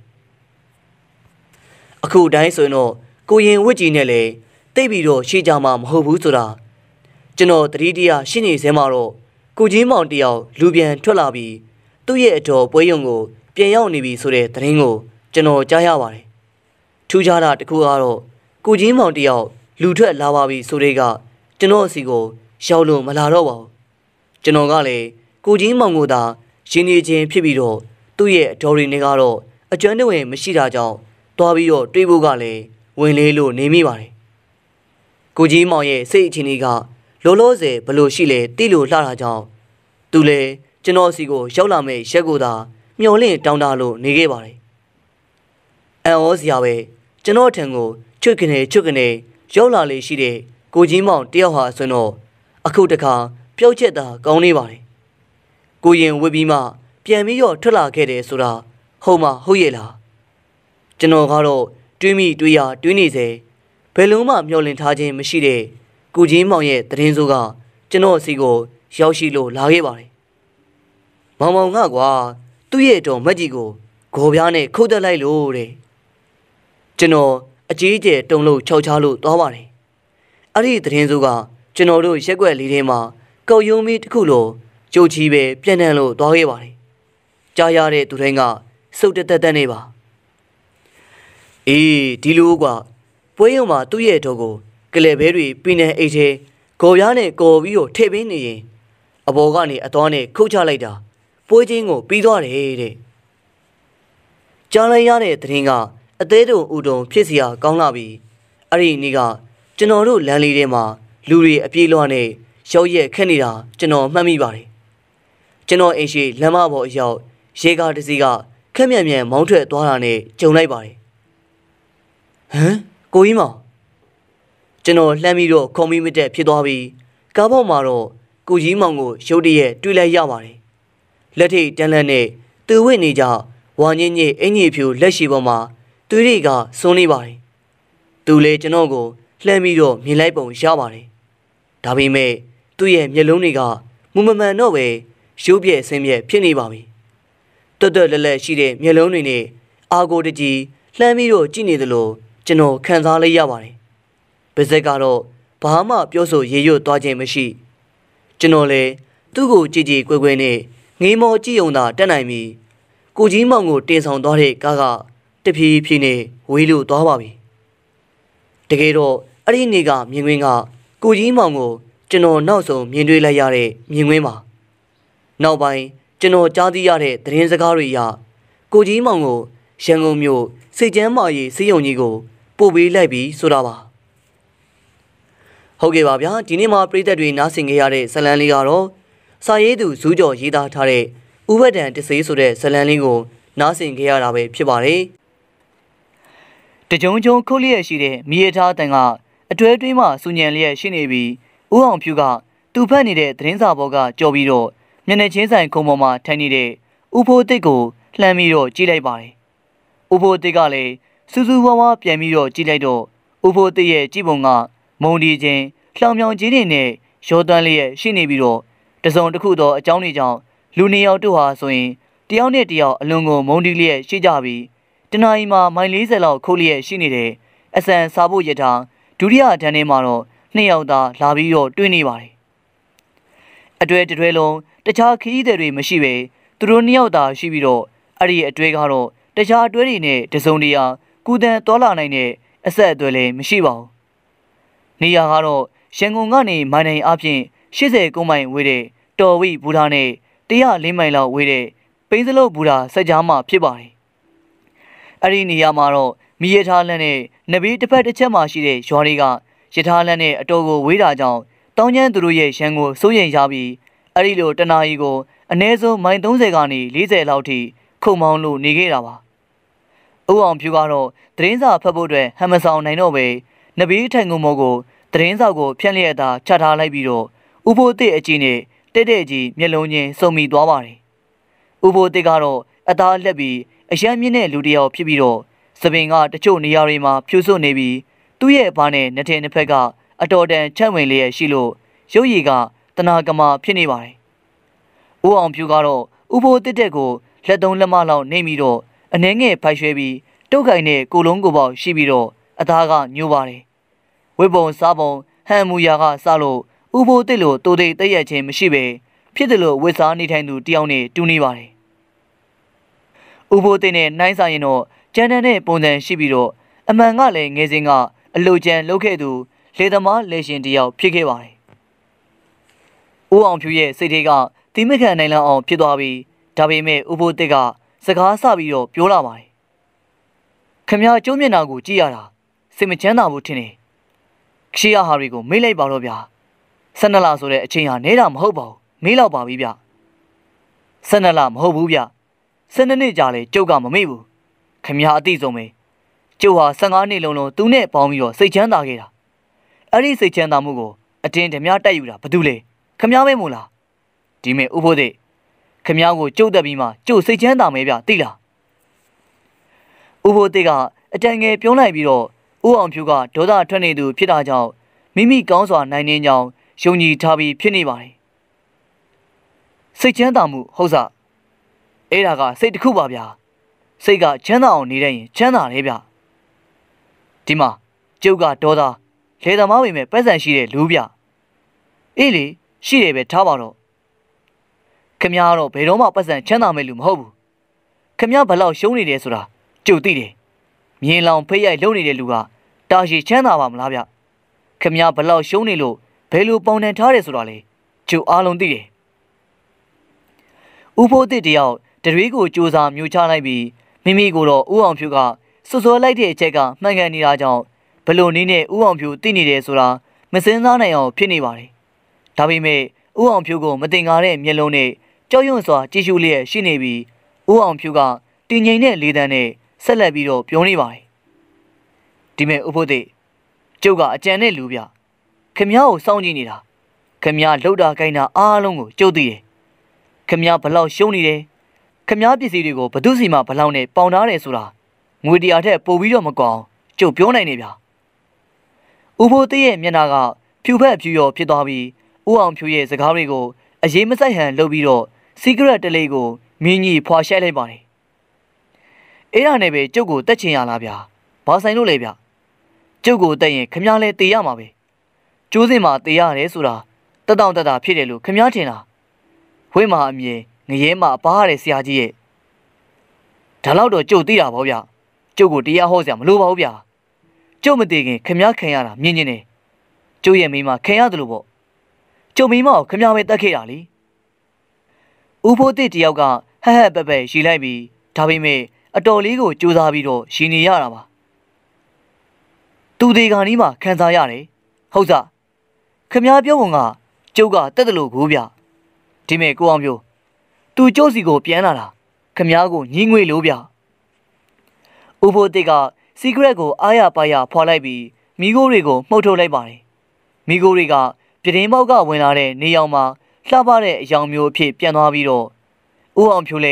အခုတိုင်းဆိုရင်တော့ကိုရင်ဝစ်ကြီးနဲ့လည်းတိတ်ပြီးတော့ရှေ့ကြမှာမဟုတ်ဘူးဆိုတာကျွန်တော်တတိတရရှင်းနေစဲမှာတော့ကိုကြီးမောင်တယောက်လူပြန်ထွက်လာပြီးသူ့ရဲ့အတော်ပွဲရုံကိုပြန်ရောက်နေပြီဆိုတဲ့သတင်းကိုကျွန်တော်ကြားရပါတယ်ထူးခြားတာတစ်ခုကတော့ကိုကြီးမောင်တယောက်လူထွက်လာပါပြီဆိုတဲ့ကကျွန်တော်အစီကိုရောက်လို့မလာတော့ပါဘူးကျွန်တော်ကလည်းကိုကြီးမောင်ကိုသာရင်းနေခြင်းဖြစ်ပြီးတော့သူ့ရဲ့အတော်ရင်းတွေကတော့အကျွမ်းတဝင်မရှိတာကြောင့်တွားပြီးတော့တွေးဖို့ကလည်းဝင်လေးလို့နေမိပါတယ်ကိုကြီးမောင်ရဲ့စိတ်အခြေအနေကလောလောဆယ်ဘလို့ရှိလဲတိလို့လှတာကြောင့်သူလည်းကျွန်တော်စီကိုရောက်လာမဲ့ရက်ကိုသာမျောလင့်တောင်းတလို့နေခဲ့ပါတယ်အန်ဩစရာပဲကျွန်တော်ထံကိုချွတ်ကနေချွတ်ကနေရောက်လာလေရှိတဲ့ကိုကြီးမောင်တယောက်ဟာဆိုတော့အခုတခါပျောက်ချက်သာကောင်းနေပါတယ်ကိုရင်ဝစ်ပြီးမှပြန်ပြီးတော့ထွက်လာခဲ့တယ်ဆိုတာဟုတ်မှဟုတ်ရဲ့လားကျွန်တော်ကတော့တွေးမိတွေးရတွေးနေစေဘယ်လုံးမှမျောလင့်ထားခြင်းမရှိတဲ့ကိုကြီးမောင်ရဲ့တရင်စိုးကကျွန်တော်စီကိုရောက်ရှိလို့လာခဲ့ပါတယ်မောင်မောင်ကကွာသူ့ရဲ့တော်မက်ကြီးကိုဂေါ်ပြားနဲ့ခုတ်တက်လိုက်လို့တဲ့ကျွန်တော်အကြီးအကျယ်တုံလို့ခြောက်ချလို့သွားပါတယ်အဲ့ဒီတရင်စိုးကကျွန်တော်တို့ရက်ွက်လေးထဲမှာကောက်ယုံမီတစ်ခုလိုကြိုချီပဲပြန့်နှံ့လို့သွားခဲ့ပါတယ်ကြားရတဲ့သူတိုင်းကစုတ်တက်တက်နေပါအေးဒီလိုကွာပွဲရုံမှာသူ့ရဲ့တော်ကိုကလေဘဲတွေပြင်းနေအိတ်သေးဂေါ်ပြားနဲ့ကော်ပြီးတော့ထည့်ပေးနေရင်အဘော်ကနေအသွားနဲ့ခုတ်ချလိုက်တာပွဲချင်းကိုပြီးသွားတယ်တဲ့ကြားလိုက်ရတဲ့သတင်းကအသေးတုံဥတုံဖြစ်เสียကောင်းလာပြီအဲ့ဒီနေ့ကကျွန်တော်တို့လမ်းလေးထဲမှာလူတွေအပြေးလွှားနဲ့ရောက်ရက်ခက်နေတာကျွန်တော်မှတ်မိပါတယ်ကျွန်တော်အိမ်ရှိလမ်းမပေါ်အရောက်ရေကားတစ်စီးကခက်မြက်မြက်မောင်းထွက်သွားတာနဲ့ကြုံလိုက်ပါတယ်ဟမ်ကိုကြီးမောင်ကျွန်တော်လှမ်းပြီးတော့ခုံမီမတက်ဖြစ်သွားပြီးကားပေါ်မှာတော့ကိုကြီးမောင်ကိုရုတ်တရက်တွေ့လိုက်ရပါတယ်လက်ထိတ်တန်းလန်းနဲ့သူဝင့်နေကြဝါညင်းညစ်အင်ကြီးဖြူလက်ရှိပေါ်မှာသွေးတွေကစွန်းနေပါတယ်သူလေကျွန်တော်ကိုလှမ်းပြီးတော့မြင်လိုက်ပုံရပါတယ်ဒါပေမဲ့သူ့ရဲ့မျက်လုံးတွေကမူမမှန်တော့ပဲရုပ်ပြဲဆင်းပြဲဖြစ်နေပါပြီတွတ်တွတ်လက်လက်ရှိတဲ့မျက်လုံးတွေနဲ့အာကိုတကြီးလှမ်းပြီးတော့ကြည့်နေသလိုကျွန်တော်ခံစားလိုက်ရပါတယ်ပါဇက်ကတော့ဘာမှပြောဆိုရေရွတ်သွားခြင်းမရှိကျွန်တော်လည်းသူ့ကိုကြည်ကြည်ကွယ်ကွယ်နဲ့ငေးမောကြည့်ုံသာတက်နိုင်ပြီကိုကြီးမောင်ကိုတင်ဆောင်သွားတဲ့ကားကတဖြည်းဖြည်းနဲ့ဝေးလို့သွားပါပြီတကယ်တော့အဲ့ဒီနေ့ကမြင်ကွင်းကကိုကြီးမောင်ကိုကျွန်တော်နောက်ဆုံးမြင်တွေ့လိုက်ရတဲ့မြင်ကွင်းပါနောက်ပိုင်းကျွန်တော်ကြားသိရတဲ့သတင်းစကားတွေအရကိုကြီးမောင်ကိုရန်ကုန်မြို့စိတ်ကျန်းမာရေးစေယုံကြီးကိုပို့ပေးလိုက်ပြီဆိုတာပါဟုတ်ကဲ့ပါဗျာဒီနေ့မှာပြည်သက်တွေနားဆင်ကြရတဲ့ဇလန်လေးကတော့စာရေးသူဇူးကျော်ရေးသားထားတဲ့ဥပဒံတစေးဆိုတဲ့ဇလန်လေးကိုနားဆင်ကြရတာပဲဖြစ်ပါတယ်တကြုံကြုံခုတ်လျက်ရှိတဲ့မြေထားတန်ကအတွဲတွင်းမှစူညံလျက်ရှိနေပြီးဦးအောင်ဖြူကသူ့ဖက်နေတဲ့သတင်းစာပေါ်ကကြော်ပြီးတော့မျက်နှာချင်းဆိုင်ခုံပေါ်မှာထိုင်နေတဲ့ဥဖိုးတိတ်ကိုလှမ်းပြီးတော့ကြည့်လိုက်ပါတယ်။ဦးဖို့တစ်ကလည်းစူးစူးဝါးဝါပြန်ပြီးတော့ကြည့်လိုက်တော့ဦးဖို့တစ်ရဲ့ကြည့်ပုံကမုံဒီချင်းလှောင်မြောင်ကြီးတွေနဲ့ရောသွမ်းလျက်ရှိနေပြီးတော့တစုံတစ်ခုသောအကြောင်းတွေကြောင့်လူနှစ်ယောက်တို့ဟာဆိုရင်တယောက်နဲ့တယောက်အလွန်ကိုမုံဒီလျက်ရှိကြပြီးတနအီမှာမိုင်၄၀လောက်ခုတ်လျက်ရှိနေတဲ့အဆန်စားဖို့ရထားဒုတိယတန်းထဲမှာတော့နှစ်ယောက်သာလာပြီးတော့တွေ့နေပါတယ်။အတွဲတတွဲလုံးတခြားခရီးသည်တွေမရှိပဲသူတို့နှစ်ယောက်သာရှိပြီးတော့အဲ့ဒီအတွဲကတော့တခြားအတွဲတွေနဲ့တစုံတရာကုသန်တော်လာနိုင်တဲ့အဆက်အသွယ်လည်းမရှိပါဘူး။နေရာကတော့ရန်ကုန်ကနေမိုင်နိုင်အပြင်၈၀ကုန်းမိုင်ဝေးတဲ့တော်ဝိဘူဓာနဲ့၁၀၄မိုင်လောက်ဝေးတဲ့ပိန်းစလုတ်ဘူဓာစက်ကြားမှာဖြစ်ပါတယ်။အဲ့ဒီနေရာမှာတော့မီးရထားလမ်းနဲ့နဘေးတစ်ဖက်တစ်ချက်မှာရှိတဲ့ရွာတွေကရထားလမ်းနဲ့အတော်ကိုဝေးတာကြောင့်တောင်းကျမ်းသူတို့ရဲ့ရန်ကိုစိုးရိမ်ရပြီးအဲ့ဒီလိုတနာရီကိုအနည်းဆုံးမိုင်၃၀ကနေ၄၀လောက်ထိခုံမောင်းလို့နေခဲ့တာပါ။ဦးအောင်ဖြူကတော့သတင်းစာဖတ်ဖို့အတွက်ဟမ်မဆောင်နိုင်တော့ပဲနဘေးထိုင်ကုန်မောကိုသတင်းစာကိုဖြန့်လျက်သာချထားလိုက်ပြီးတော့ဥဖို့တစ်အကြီးနဲ့တဲ့တဲ့ကြီးမျက်လုံးချင်းစုံမိသွားပါတယ်။ဥဖို့တစ်ကတော့အသားလက်ပြီးအရမ်းမြင့်တဲ့လူတစ်ယောက်ဖြစ်ပြီးတော့စပင်ကတချို့နေရာတွေမှာဖြူစွနေပြီးသူ့ရဲ့ဘာနဲ့နှစ်ထင်နှစ်ဖက်ကအတော်တန်ချမ်းဝင်လျက်ရှိလို့ရုပ်ရည်ကတနာကမာဖြစ်နေပါတယ်။ဦးအောင်ဖြူကတော့ဥဖို့တစ်တက်ကိုလက်သုံးလက်မလောက်နေပြီးတော့အနှဲငယ်ဖိုက်ရွှဲပြီးတုတ်ခိုင်နဲ့ကိုလုံးကိုပေါက်ရှိပြီးတော့အသားကညှိုးပါတယ်။ဝိပုံစားပုံဟန်မူရာကစလို့ဥဖို့တစ်လို့တိုးတိတ်တည့်ရချင်းမရှိပဲဖြစ်တယ်လို့ဝစ်စားနေထိုင်သူတယောက်နဲ့တူနေပါတယ်။ဥဖို့တစ်နဲ့နှိုင်းဆိုင်ရင်တော့ကျန်တဲ့ပုံစံရှိပြီးတော့အမှန်ကလည်းငယ်စဉ်ကအလိုကျန်လုပ်ခဲ့သူလေသမားလေရှင်တယောက်ဖြစ်ခဲ့ပါတယ်။ဦးအောင်ဖြူရဲ့စိတ်ထဲကတိမခံနိုင်လောက်အောင်ဖြစ်သွားပြီးဒါပေမဲ့ဥဖို့တစ်ကစကားဆပြီးတော့ပြောလာပါတယ်။ခမကျုံးမျက်နှာကိုကြည့်ရတာစိတ်မချမ်းသာဘူးထင်တယ်။ခရှိရဟာတွေကိုမေးလိုက်ပါတော့ဗျာ။၁၂လဆိုတဲ့အချိန်ဟာနေတာမဟုတ်ပါဘူး။မေးလောက်ပါပြီဗျ။၁၂လမဟုတ်ဘူးဗျ။၁၂နှစ်ကြာလေကျုပ်ကမမေ့ဘူး။ခမအသိဆုံးပဲ။ကျုပ်ဟာ၁၅နှစ်လုံးလုံးသူနဲ့ပေါင်းပြီးတော့စိတ်ချမ်းသာခဲ့တာ။အဲ့ဒီစိတ်ချမ်းသာမှုကိုအတင်းဓမြတက်ယူတာဘာတူလဲ။ခမပဲမို့လား။ဒီမဲ့ဥဖို့တဲ့ခမကိုကျုပ်တက်ပြီးမှကျုပ်စိတ်ချမ်းသာမဲဗျသိလား။ဥဖို့တဲ့ကအတန်ငယ်ပြုံးလိုက်ပြီးတော့ဦးအောင်ဖြူကဒေါသထွက်နေသူဖြစ်တာကြောင့်မိမိကောင်းစွာနိုင်နေကြောင်းယုံကြည်ထားပြီးဖြစ်နေပါတယ်။စိတ်ချမ်းသာမှုဟုတ်စားအဲ့ဒါကစိတ်တစ်ခုပါဗျာစိတ်ကချမ်းသာအောင်နေတတ်ရင်ချမ်းသာတယ်ဗျဒီမှာကျုပ်ကဒေါသလေသမားပေမဲ့ပတ်စံရှိတဲ့လူဗျအေးလေရှိတယ်ပဲထားပါတော့ခမည်းကတော့ဘယ်တော့မှပတ်စံချမ်းသာမဲ့လူမဟုတ်ဘူးခမည်းဘလောက်ရှုံးနေတယ်ဆိုတာကျုပ်သိတယ်မြင်လောင်ဖိတ်ရိုက်လုံနေတဲ့လူကတာရှည်ချမ်းသာပါမလားဗျခမည်းဘလောက်ရှုံးနေလို့ဘယ်လိုပေါင်တန်ထားတယ်ဆိုတာလေကျုပ်အားလုံးသိတယ်ဥဖို့တစ်တယောက်တရွေးကိုစူးစမ်းမျိုးချလိုက်ပြီးမိမိကိုတော့ဦးအောင်ဖြူကစွစွဲလိုက်တဲ့အချက်ကမှန်ကန်နေတာကြောင့်ဘလို့နည်းနဲ့ဦးအောင်ဖြူသိနေတယ်ဆိုတာမစင်းစားနိုင်အောင်ဖြစ်နေပါတယ်ဒါပေမဲ့ဦးအောင်ဖြူကိုမတင်ကားတဲ့မျက်လုံးနဲ့ကြောက်ရွံ့စွာကြည့်ရှုလျက်ရှိနေပြီးဦးအောင်ဖြူကတင်ငိမ့်တဲ့လေတန်းနဲ့ဆက်လက်ပြီးတော့ပြောနေပါတယ်ဒီမဲ့ဥဖို့တဲ့ကျုပ်ကအကြံနဲ့လူပြခမည်းကိုစောင့်ကြည့်နေတာခမည်းလှုပ်တာကိုင်းတာအားလုံးကိုကျုပ်သိတယ်ခမည်းဘလောက်ရှုံးနေတယ်ခမည်းပစ္စည်းတွေကိုဘသူစီမှဘလောက်နဲ့ပေါင်ထားတယ်ဆိုတာငွေတရားထက်ပိုပြီးတော့မကောင်းကျုပ်ပြောနိုင်နေဗျာဥဖို့တဲ့ရဲ့မျက်နှာကဖြူဖက်ဖြူရောဖြစ်သွားပြီးဥအောင်ဖြူရဲ့စကားတွေကိုအရေးမဆိုင်ဟန်လုပ်ပြီးတော့စီကရက်တလေးကိုမင်းကြီးဖွာရှက်လိုက်ပါတယ်အဲ့ဒါနဲ့ပဲကျုပ်ကိုတက်ချင်ရလားဗျာဘာဆိုင်လို့လဲဗျကျုပ်ကိုတက်ရင်ခမည်းလဲတေးရမှာပဲကျိုးစင်မှာတေးရတယ်ဆိုတာတက်တောင့်တက်တာဖြစ်တယ်လို့ခမည်းထင်တာဝိမာအမြင်ငရဲမှာအပားရတဲ့ဆရာကြီးရဲ့ဒါတော့တော့ကျုပ်သိတာပေါ့ဗျကျုပ်ကိုတရားဟောစရာမလိုပါဘူးဗျကျုပ်မသိခင်ခမည်းခံရတာမြင်နေတယ်ကျုပ်ရဲ့မိမခံရတယ်လို့ပေါ့ကျုပ်မိမကိုခမည်းပဲတက်ခဲ့တာလေဥဖို့တစ်တယောက်ကဟဟပက်ပက်ရီလိုက်ပြီးဒါပေမဲ့အတော်လေးကိုကြိုးစားပြီးတော့ရီနေရတာပါသူဒီကနီးမှာခံစားရတယ်ဟုတ်စားခမည်းပြောပုံကကျုပ်ကတက်တယ်လို့ကိုဗျဒီမဲ့ကိုအောင်ပြောသူကျုပ်စီကိုပြန်လာတာခမည်းကိုညင်းငွေလို့ဗျဥဖို့တစ်ကစီကရက်ကိုအားရပါရဖွာလိုက်ပြီးမိโก้တွေကိုမှုတ်ထုတ်လိုက်ပါတယ်မိโก้တွေကပြတင်းပေါက်ကဝင်လာတဲ့နေရောင်မှာလှပတဲ့အယောင်မျိုးအဖြစ်ပြန်သွားပြီးတော့ဦးအောင်ဖြိုလဲ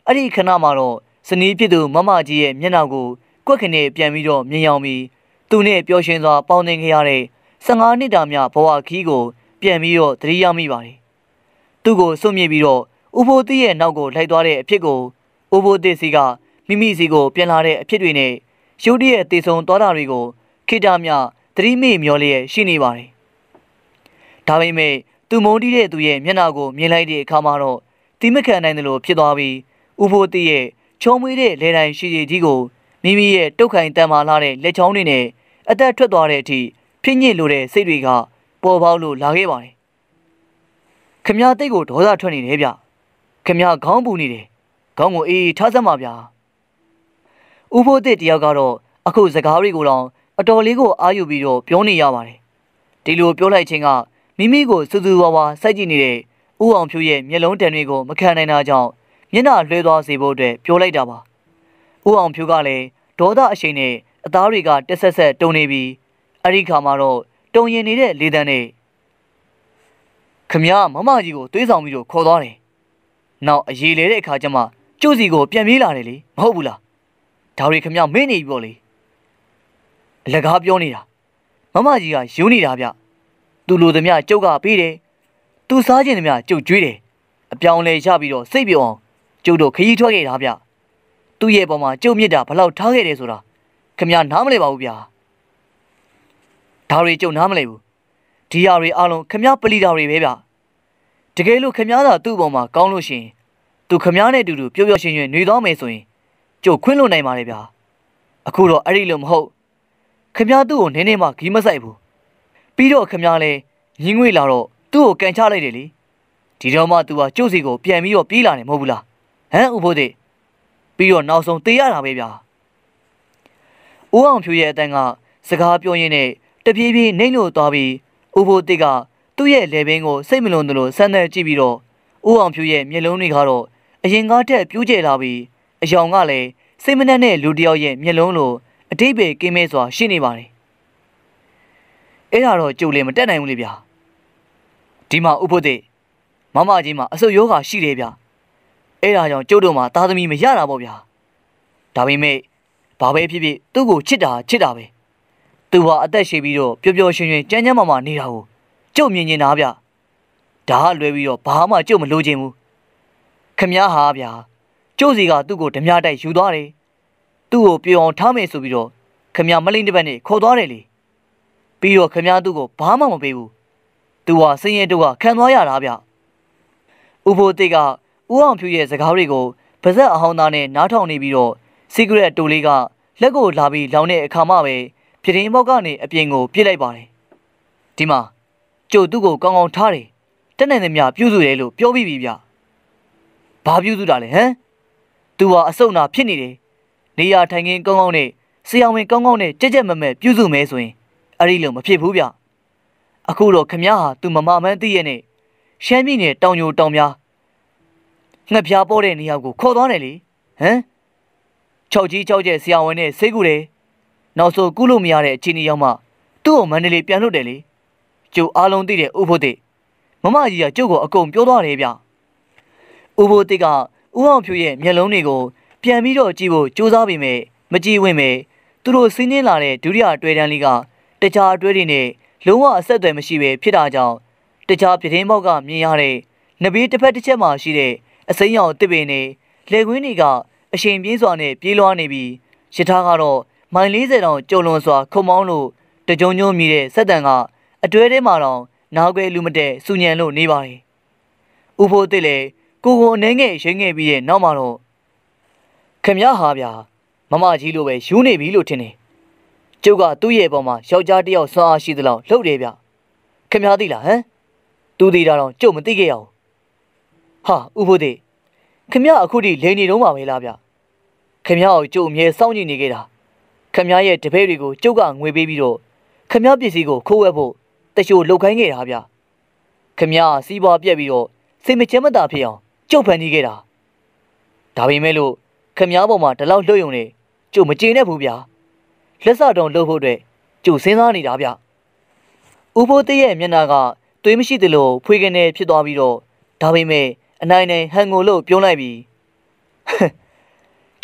အဲ့ဒီခဏမှာတော့စနီးဖြစ်သူမမကြီးရဲ့မျက်နှာကိုကွက်ခနဲ့ပြန်ပြီးတော့မြင်ရောက်ပြီးသူနဲ့ပျော်ရွှင်စွာပေါင်းသင်ခဲ့ရတဲ့ဆယ်ငါးနှစ်တာမြဘဝခီးကိုပြန်ပြီးတော့သတိရမိပါတယ်။သူ့ကိုစွန့်မြစ်ပြီးတော့ဥဖိုးသစ်ရဲ့နောက်ကိုလိုက်သွားတဲ့အဖြစ်ကိုဥဖိုးသစ်စီကမိမိစီကိုပြန်လာတဲ့အဖြစ်တွေနဲ့ရုတ်တရက်တေဆုံသွားတာတွေကိုခေတ္တမြသတိမေ့မျောလျက်ရှိနေပါတယ်။ဒါပေမဲ့သူမုန်းတီးတဲ့သူရဲ့မျက်နှာကိုမြင်လိုက်တဲ့အခါမှာတော့တိမခံနိုင်တယ်လို့ဖြစ်သွားပြီးဥဖိုးသစ်ရဲ့ချုံမွေးတဲ့လေတိုင်းရှိကြီးကြီးကိုမိမိရဲ့တုတ်ခိုင်တန်မာလာတဲ့လက်ချောင်းတွေနဲ့အသက်ထွက်သွားတဲ့အထိဖြစ်ညစ်လိုတဲ့စိတ်တွေကပေါ်ပေါက်လို့လာခဲ့ပါတယ်။ခမရတိတ်ကိုဒေါသထွက်နေတယ်ဗျ။ခမရခေါင်းပူနေတယ်။ခေါင်းကိုအေးထားစမ်းပါဗျာ။ဥဖိုးသစ်တယောက်ကတော့အခုစကားတွေကိုတော့အတော်လေးကိုအာရုံပြီးတော့ပြောနေရပါတယ်။ဒီလိုပြောလိုက်ခြင်းကမိမိကိုစူးစူးဝါးဝါစိုက်ကြည့်နေတဲ့ဦးအောင်ဖြူရဲ့မျက်လုံးတန်တွေကိုမခံနိုင်တာကြောင့်မျက်နှာလွှဲသွားစေဖို့အတွက်ပြောလိုက်တာပါ။ဦးအောင်ဖြူကလည်းဒေါသအရှိန်နဲ့အသားတွေကတက်ဆက်ဆက်တုံနေပြီးအဲ့ဒီခါမှာတော့တုံရင်နေတဲ့လေတန်းနဲ့ခမရမမကြီးကိုတွေးဆောင်ပြီးတော့ခေါ်သွားတယ်။နောက်အရေးလေတဲ့အခါကျမှကျုပ်စီကိုပြန်ပြေးလာတယ်လေမဟုတ်ဘူးလား။ဒါတွေခမရမေ့နေပြီပေါ့လေ။အလကားပြောနေတာမမကြီးကယူနေတာဗျ။သူ့လိုသမျှကျုပ်ကပေးတယ်။သူစားခြင်းသမျှကျုပ်ကြွေးတယ်။အပြောင်းလဲရပြီးတော့စိတ်ပြောအောင်ကျုပ်တို့ခရီးထွက်ခဲ့တာဗျ။သူ့ရဲ့ပေါ်မှာကျုပ်မြစ်တာဘလောက်ထားခဲ့တယ်ဆိုတာခမရနားမလဲပါဘူးဗျာ။ဒါတွေကျုပ်နားမလဲဘူး။ဒီဟာတွေအားလုံးခမရပလီတာတွေပဲဗျ။တကယ်လို့ခမရသာသူ့ပေါ်မှာကောင်းလို့ရှိရင်သူခမရနဲ့အတူတူပျော်ပျော်ရွှင်ရွှင်နေသွားမယ်ဆိုရင်ကျုပ်ခွင့်လွှတ်နိုင်ပါလေဗျာ။အခုတော့အဲ့ဒီလိုမဟုတ်ခမရသူ့ကိုနည်းနည်းမှဂီးမဆိုင်ဘူး။ပြီးတော့ခမရလည်းညင်းငွေလာတော့သူ့ကိုကန်ချလိုက်တယ်လေ။ဒီတော့မှသူကကျုပ်စီကိုပြန်ပြီးတော့ပြေးလာတယ်မဟုတ်ဘူးလား။ဟမ်ဥဖိုးသေးပြီးတော့နောက်ဆုံးတေးရတာပဲဗျာ။ဦးအောင်ဖြူရဲ့အတန်းကစကားပြောရင်းနဲ့တပြေးပြေးနှိမ့်လို့သွားပြီးဥဖိုးသေးကသူ့ရဲ့လေပင်ကိုစိတ်မလွန်သလိုဆန်းသက်ကြည့်ပြီးတော့ဦးအောင်ဖြူရဲ့မျက်လုံးတွေကတော့အရင်ကားထက်ပြူးကျလာပြီးအယောင်ကလည်းစိတ်မနှက်တဲ့လူတစ်ယောက်ရဲ့မျက်လုံးလိုအတိတ်ပဲကင်းမဲစွာရှိနေပါတယ်။အဲ့ဒါတော့ကြုံလည်းမတက်နိုင်ဘူးလေဗျာ။ဒီမှာဥဖိုးသေးမမကြီးမှာအဆုတ်ယောဂါရှိတယ်ဗျာ။အဲ့ဒါကြောင့်ကျုပ်တို့မှာသားသမီးမရတာပေါ့ဗျာ။ဒါပေမဲ့ဘာပဲဖြစ်ဖြစ်သူ့ကိုချစ်တာချစ်တာပဲ။သူဟာအသက်ရှည်ပြီးတော့ပျော်ပျော်ရွှင်ရွှင်ကြမ်းကြမ်းမာမာနေတာကိုကျုပ်မြင်နေတာဗျ။ဒါကလွဲပြီးတော့ဘာမှကျုပ်မလိုချင်ဘူး။ခမည်းဟာဗျာကျုပ်စီကသူ့ကိုဓမြတိုက်ယူသွားတယ်။သူ့ကိုပြောအောင်ထားမယ်ဆိုပြီးတော့ခမည်းမလိမ့်တစ်ပတ်နဲ့ခေါ်သွားတယ်လေ။ပြီးတော့ခမည်းသူ့ကိုဘာမှမပေးဘူး။သူဟာစင်းရဲတို့ကခံသွားရတာဗျ။ဥဖိုးတိတ်ကဦးအောင်ဖြူရဲ့စကားတွေကိုပါဇက်အဟောင်းသားနဲ့နားထောင်နေပြီးတော့စီဂရက်တိုလေးကလက်ကိုလာပြီးလောင်တဲ့အခါမှပဲပြတင်းပေါက်ကနေအပြင်ကိုပြစ်လိုက်ပါတယ်။ဒီမှာကျုပ်သူ့ကိုကောင်းကောင်းထားတယ်။တက်နိုင်သမျှပြုစုတယ်လို့ပြောပြီးပြီဗျ။ဘာပြုစုတာလဲဟမ်။သူဟာအဆုတ်နာဖြစ်နေတယ်။နေရာထိုင်ခင်းကောင်းကောင်းနဲ့ဆရာဝန်ကောင်းကောင်းနဲ့ကြက်ကြက်မမက်ပြုစုမဲဆိုရင်အဲ့ဒီလိုမဖြစ်ဘူးဗျ။အခုတော့ခမည်းဟာသူမမမှန်းသိရဲ့နဲ့ရှမ်းပြည်နယ်တောင်ညိုတောင်များငှက်ပြားပေါ်တဲ့နေရာကိုခေါ်သွားတယ်လေဟမ်၆ကြီး၆ကျဲဆရာဝန်နဲ့ဆေးကူတယ်နောက်ဆိုကုလို့မရတဲ့အခြေအနေရောက်မှသူ့ကိုမန္တလေးပြန်လွတ်တယ်လေကျုပ်အားလုံးသိတဲ့ဥဖိုးတိတ်မမကြီးကကျုပ်ကိုအကုန်ပြောသွားတယ်ဗျဥဖိုးတိတ်ကဥအောင်ဖြူရဲ့မျက်လုံးတွေကိုပြန်ပြီးတော့ကြည့်ဖို့ကြိုးစားပေမဲ့မကြည့်ဝင်ပဲသူတို့စီးနှင်းလာတဲ့ဒုတိယအတွဲတန်းလေးကတခြားအတွဲတွေနဲ့လုံးဝအဆက်အသွယ်မရှိပဲဖြစ်တာကြောင့်တခြားပြတင်းပေါက်ကမြင်ရတဲ့နဘေးတစ်ဖက်တစ်ချက်မှရှိတဲ့အစိမ်းရောင်တစ်ပင်နဲ့လေကွင်းတွေကအရှင်ပြင်းစွာနဲ့ပြေးလွှားနေပြီးရထားကတော့မိုင်၄၀တောင်ကျုံလွန်စွာခုံမောင်းလို့တကြုံညုံမြည်တဲ့စက်တန်ကအတွဲထဲမှာတော့နားကွယ်လူမတဲ့စူညံလို့နေပါတယ်။ဥဖိုးတစ်လေကိုကိုအနေငယ်ရိမ့်ငယ်ပြီးရဲ့နောက်မှာတော့ခမည်းဟာဗျာမမကြီးလိုပဲယူနေပြီလို့ထင်တယ်။ကျုပ်ကသူ့ရဲ့ပေါ်မှာယောက်ျားတစ်ယောက်ဆွမ်းအားရှိသလောက်လှုပ်တယ်ဗျ။ခမည်းသိလားဟမ်။သူသေးတာတော့ကျုပ်မသိခဲ့ရဘူး။ဟာဥဖိုးသေးခမည်းအခုထိလိန်နေတော့မှာပဲလားဗျခမည်းကိုကျုပ်အမြဲစောင့်ကြည့်နေခဲ့တာခမည်းရဲ့တပည့်တွေကိုကျုပ်ကငွေပေးပြီးတော့ခမည်းပစ္စည်းကိုခိုးဝှက်ဖို့တချို့လုတ်ခိုင်းခဲ့တာဗျခမည်းစီးပွားပြက်ပြီးတော့စိတ်မချမ်းမသာဖြစ်အောင်ကျုပ်ဖန်တီးခဲ့တာဒါပေမဲ့လို့ခမည်းပေါ်မှာဒီလောက်လှုပ်ယုံနေကျုပ်မကျေနပ်ဘူးဗျလက်စတုံလှုပ်ဖို့အတွက်ကျုပ်စဉ်းစားနေတာဗျဥဖိုးတရဲ့မျက်နှာကသွေးမရှိသလိုဖွေးကနေဖြစ်သွားပြီးတော့ဒါပေမဲ့အနိုင်နိုင်ဟန်ကိုလို့ပြုံးလိုက်ပြီး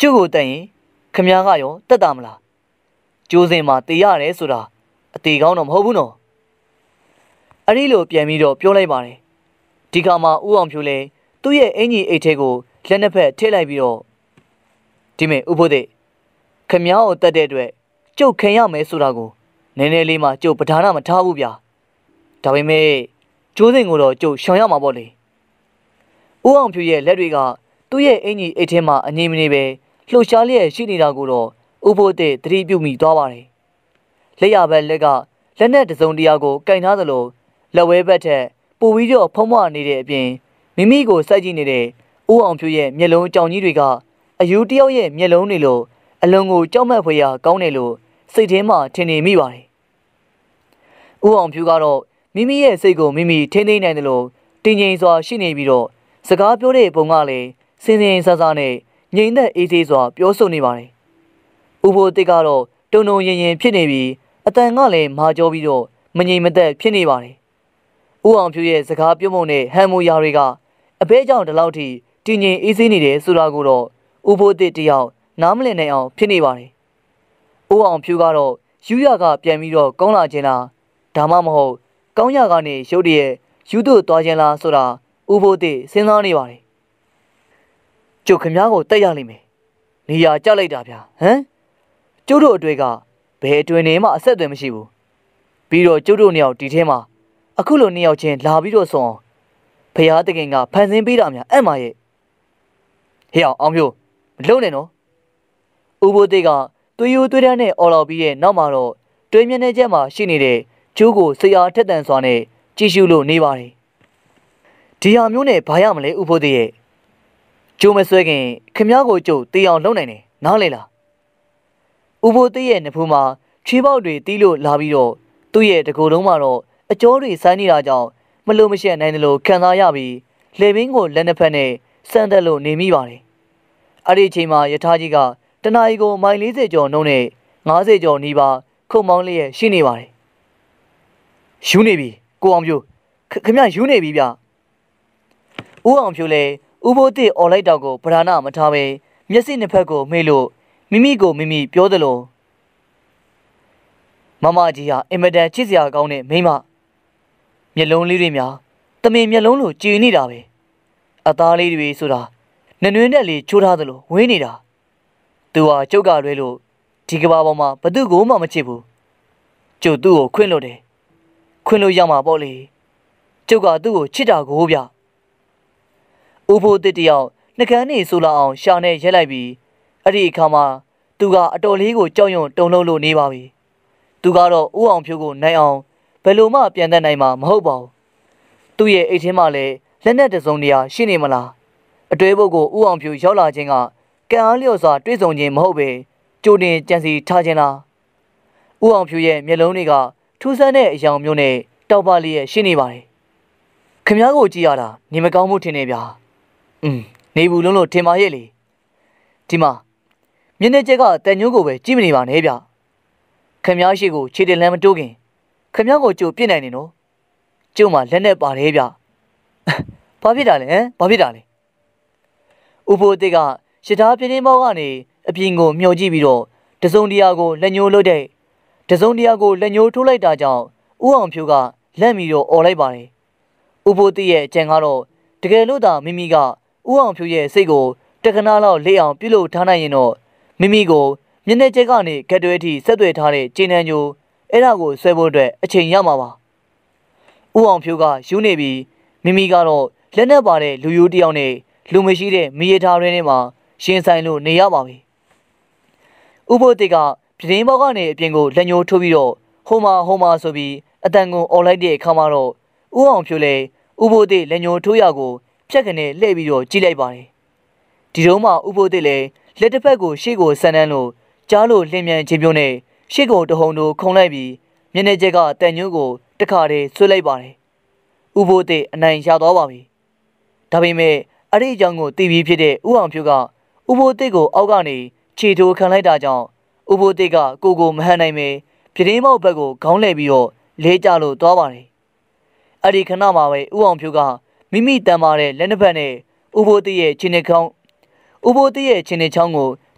ကျုပ်ကိုတန်ရင်ခမည်းကရောတက်တာမလားကျိုးစင်မှာတေးရတယ်ဆိုတာအသေးကောင်းတော့မဟုတ်ဘူးနော်အဲ့ဒီလိုပြန်ပြီးတော့ပြောလိုက်ပါတယ်ဒီခါမှာဦးအောင်ဖြိုးလဲသူ့ရဲ့အင်ကြီးအိတ်ထဲကိုလက်နှစ်ဖက်ထည့်လိုက်ပြီးတော့ဒီမဲ့ဥဖို့တဲ့ခမည်းကိုတက်တဲ့အတွက်ကျုပ်ခင်ရမယ်ဆိုတာကိုနည်းနည်းလေးမှကျုပ်ပဓာနာမထားဘူးဗျာဒါပေမဲ့ကျိုးစင်ကိုတော့ကျုပ်ရှောင်ရမှာပေါ့လေဦးအောင်ဖြူရဲ့လက်တွေကသူ့ရဲ့အင်ကြီးအိတ်ထဲမှာအငြိမနေပဲလှုပ်ရှားလျက်ရှိနေတာကိုတော့ဥဖို့တဲ့သတိပြုမိသွားပါတယ်လက်ရဘက်လက်ကလက်နဲ့တစုံတရာကိုကင်ထားသလိုလက်ဝဲဘက်ထက်ပိုပြီးတော့ဖုံးမနေတဲ့အပြင်မိမိကိုစိုက်ကြည့်နေတဲ့ဦးအောင်ဖြူရဲ့မျက်လုံးကြောင်ကြီးတွေကအယူတယောက်ရဲ့မျက်လုံးတွေလိုအလုံးကိုကြောက်မက်ဖွယ်ရာကောင်းတယ်လို့စိတ်ထဲမှာထင်နေမိပါတယ်ဦးအောင်ဖြူကတော့မိမိရဲ့စိတ်ကိုမိမိထိန်းသိမ်းနိုင်တယ်လို့တင်ငိမ်စွာရှိနေပြီးတော့စကားပြောတဲ့ပုံကလည်းစင်စင်ဆာဆာနဲ့ငြိမ်သက်အေးဆေးစွာပြောဆိုနေပါတယ်ဥဖို့တစ်ကတော့တုံတုံရင်ရင်ဖြစ်နေပြီးအတန်ကလည်းမာကြောပြီးတော့မငြိမ်မသက်ဖြစ်နေပါတယ်ဦးအောင်ဖြူရဲ့စကားပြောပုံနဲ့ဟန်မူရာတွေကအဘဲကြောင့်ဒီလောက်ထိတည်ငြိမ်အေးဆေးနေတယ်ဆိုတာကိုတော့ဥဖို့တစ်တယောက်နားမလည်နိုင်အောင်ဖြစ်နေပါတယ်ဦးအောင်ဖြူကတော့ယူရကပြန်ပြီးတော့ကောင်းလာခြင်းလားဒါမှမဟုတ်ကောင်းရကနေရုတ်တရက်ယူတို့သွားခြင်းလားဆိုတာဥဖို့တစ်စဉ်းစားနေပါတယ်ကျုပ်ခမားကိုတက်ရလိမ့်မယ်နေရာကြလိုက်တာဗျာဟမ်ကျုပ်တို့အတွေ့ကဘယ်အတွင်နေမှအဆက်အသွယ်မရှိဘူးပြီးတော့ကျုပ်တို့နှစ်ယောက်ဒီထဲမှာအခုလိုနှစ်ယောက်ချင်းလာပြီးတော့ဆုံးအောင်ဖျားတခင်ကဖန်ဆင်းပေးတာများအဲ့မှာရဲ့ဟေ့အောင်အောင်မျိုးမလုံနဲ့နော်ဥဖို့တစ်ကသွေးရိုးသွေးတန်းနဲ့အော်လောက်ပြီးရဲ့နောက်မှာတော့တွင်းမျက်နှာချက်မှာရှိနေတဲ့ကျိုးကိုဆရာထက်တန်စွာနဲ့ကြည့်ရှုလို့နေပါတယ်ဒီဟာမျိုးနဲ့ဘာရမလဲဥဖို့တစ်ရဲ့ကျိုးမဆွဲခင်ခမားကိုကျုပ်တေးအောင်လုပ်နိုင်တယ်နားလေလားဥဖို့တစ်ရဲ့နဖူးမှာချွေးပေါက်တွေတီးလို့လာပြီးတော့သူ့ရဲ့တကူလုံးမှာတော့အကျော်တွေဆိုင်းနေတာကြောင့်မလို့မရှက်နိုင်တယ်လို့ခံစားရပြီးလေပင်ကိုလက်နှစ်ဖက်နဲ့စမ်းတက်လို့နေမိပါတယ်အဲ့ဒီအချိန်မှာယထာကြီးကတနာရီကိုမိုင်လေးဆယ်ကျော်နှုန်းနဲ့ငါးဆယ်ကျော်နီးပါးခုတ်မောင်းလျက်ရှိနေပါတယ်ယူနေပြီကိုအောင်ဖြိုးခမယူနေပြီဗျဦးအောင်ဖြိုးလဲဥဖို့တစ်អော်လိုက်တော့ကိုဗราဏမထားပဲမျက်စိနှစ်ဖက်ကိုမေ့လို့မိမိကိုမိမိပြောသလိုမမကြီးဟာအင်မတန်ချစ်စရာကောင်းတဲ့မိန်းမမျက်လုံးလေးတွေများတမင်မျက်လုံးလိုကြည်နေတာပဲအသားလေးတွေဆိုတာနနွင်းနဲ့လေးချိုးထားသလိုဝင်းနေတာသူဟာကျုပ်ကလွဲလို့ဒီကဘာပေါ်မှာဘသူ့ကိုမှမချစ်ဘူးကျုပ်သူ့ကိုခွင့်လို့တယ်ခွင့်လို့ရမှာပေါ့လေကျုပ်ကသူ့ကိုချစ်တာကိုဗျဥဖို့တစ်တယောက်နှကန်းနေဆိုလာအောင်ရှာနဲ့ရက်လိုက်ပြီးအဲ့ဒီအခါမှာသူကအတော်လေးကိုကြောက်ရွံ့တုန်လှုပ်လို့နေပါပြီသူကတော့ဥအောင်ဖြိုးကိုနိုင်အောင်ဘယ်လိုမှပြန်တတ်နိုင်မှာမဟုတ်ပါဘူးသူ့ရဲ့အိတ်ထဲမှာလည်းလက်နက်တစုံတရာရှိနေမလားအတွေ့အကြုံကိုဥအောင်ဖြိုးရောက်လာခြင်းကကံအားလျော်စွာတွေးဆုံခြင်းမဟုတ်ပဲကြိုတင်ကြံစီထားခြင်းလားဥအောင်ဖြိုးရဲ့မျက်လုံးတွေကထူးဆန်းတဲ့အယောင်မျိုးနဲ့တောက်ပလျက်ရှိနေပါတယ်ခမားကိုကြည့်ရတာနေမကောင်းမှုထင်နေဗျာอืมနေဘူးလုံးလို့ထင်ပါရဲ့လေဒီမှာမျက်နှာချက်ကတန်ညိုးကိုပဲကြည့်မနေပါနဲ့ဗျခမားရှိကိုခြေတင်လမ်းမတိုးခင်ခမားကိုကြိုပြစ်နိုင်နေနော်ကျုံမှာလက်နဲ့ပါတယ်ဗျဘာဖြစ်တာလဲဟမ်ဘာဖြစ်တာလဲဥဖို့တစ်ကရထားပြင်းပေါက်ကနေအပြင်ကိုမျှော်ကြည့်ပြီးတော့တစုံတရာကိုလက်ညှိုးလို့တဲ့တစုံတရာကိုလက်ညှိုးထိုးလိုက်တာကြောင့်ဥအောင်ဖြိုးကလက်ပြီးတော့អော်လိုက်ပါတယ်ဥဖို့တစ်ရဲ့အကြံကတော့တကယ်လို့သာမိမိကဥအောင်ဖြိုးရဲ့စိတ်ကိုတက္ကနာလောက်လေးအောင်ပြုလုပ်ထားနိုင်ရင်တော့မိမိကိုမျက်နှာချက်ကနေကက်တွဲထိဆက်သွယ်ထားတဲ့ကျင်းနှံညိုအဲ့ဒါကိုဆွဲဖို့အတွက်အချိန်ရမှာပါဥအောင်ဖြိုးကယူနေပြီးမိမိကတော့လက်နက်ပါတဲ့လူယူတယောက်နဲ့လူမရှိတဲ့မိရထားရင်းထဲမှာရှင်ဆိုင်လို့နေရပါပြီဥဖို့တစ်ကပြတင်းပေါက်ကနေအပြင်ကိုလက်ညှိုးထိုးပြီးတော့ဟိုမာဟိုမာဆိုပြီးအတန်ကိုអော်လိုက်တဲ့အခါမှာတော့ဥအောင်ဖြိုးလဲဥဖို့တစ်လက်ညှိုးထိုးရကိုဖြတ်ကနေလှည့်ပြီးတော့ကြည့်လိုက်ပါတယ်ဒီတော့မှဥဖို့တစ်လဲလက်တစ်ဖက်ကိုရှေ့ကိုဆန်းတန်းလို့ကြားလို့လျင်မြန်ခြင်းမျိုးနဲ့ရှေ့ကိုတဟုန်တို့ခုံလိုက်ပြီးမျက်နှာချက်ကတန်ညိုးကိုတခါတည်းဆွဲလိုက်ပါတယ်ဥဖို့တစ်အနိုင်ရသွားပါပြီဒါပေမဲ့အဲ့ဒီအကြောင်းကိုသိပြီးဖြစ်တဲ့ဥအောင်ဖြိုးကဥဖို့တစ်ကိုအောက်ကနေခြေထိုးခံလိုက်တာကြောင့်ဥဖို့တစ်ကကိုကိုမဟန်နိုင်ပဲပြတင်းပေါက်ဘက်ကိုခေါင်းလှည့်ပြီးတော့လဲကျလို့သွားပါတယ်အဲ့ဒီခဏမှာပဲဥအောင်ဖြိုးကမိမိတန်မာတဲ့လက်နှစ်ဖက်နဲ့ဥဖို့တစ်ရဲ့ခြေနှခေါင်းဥဖို့တစ်ရဲ့ခြေနှချောင်းကို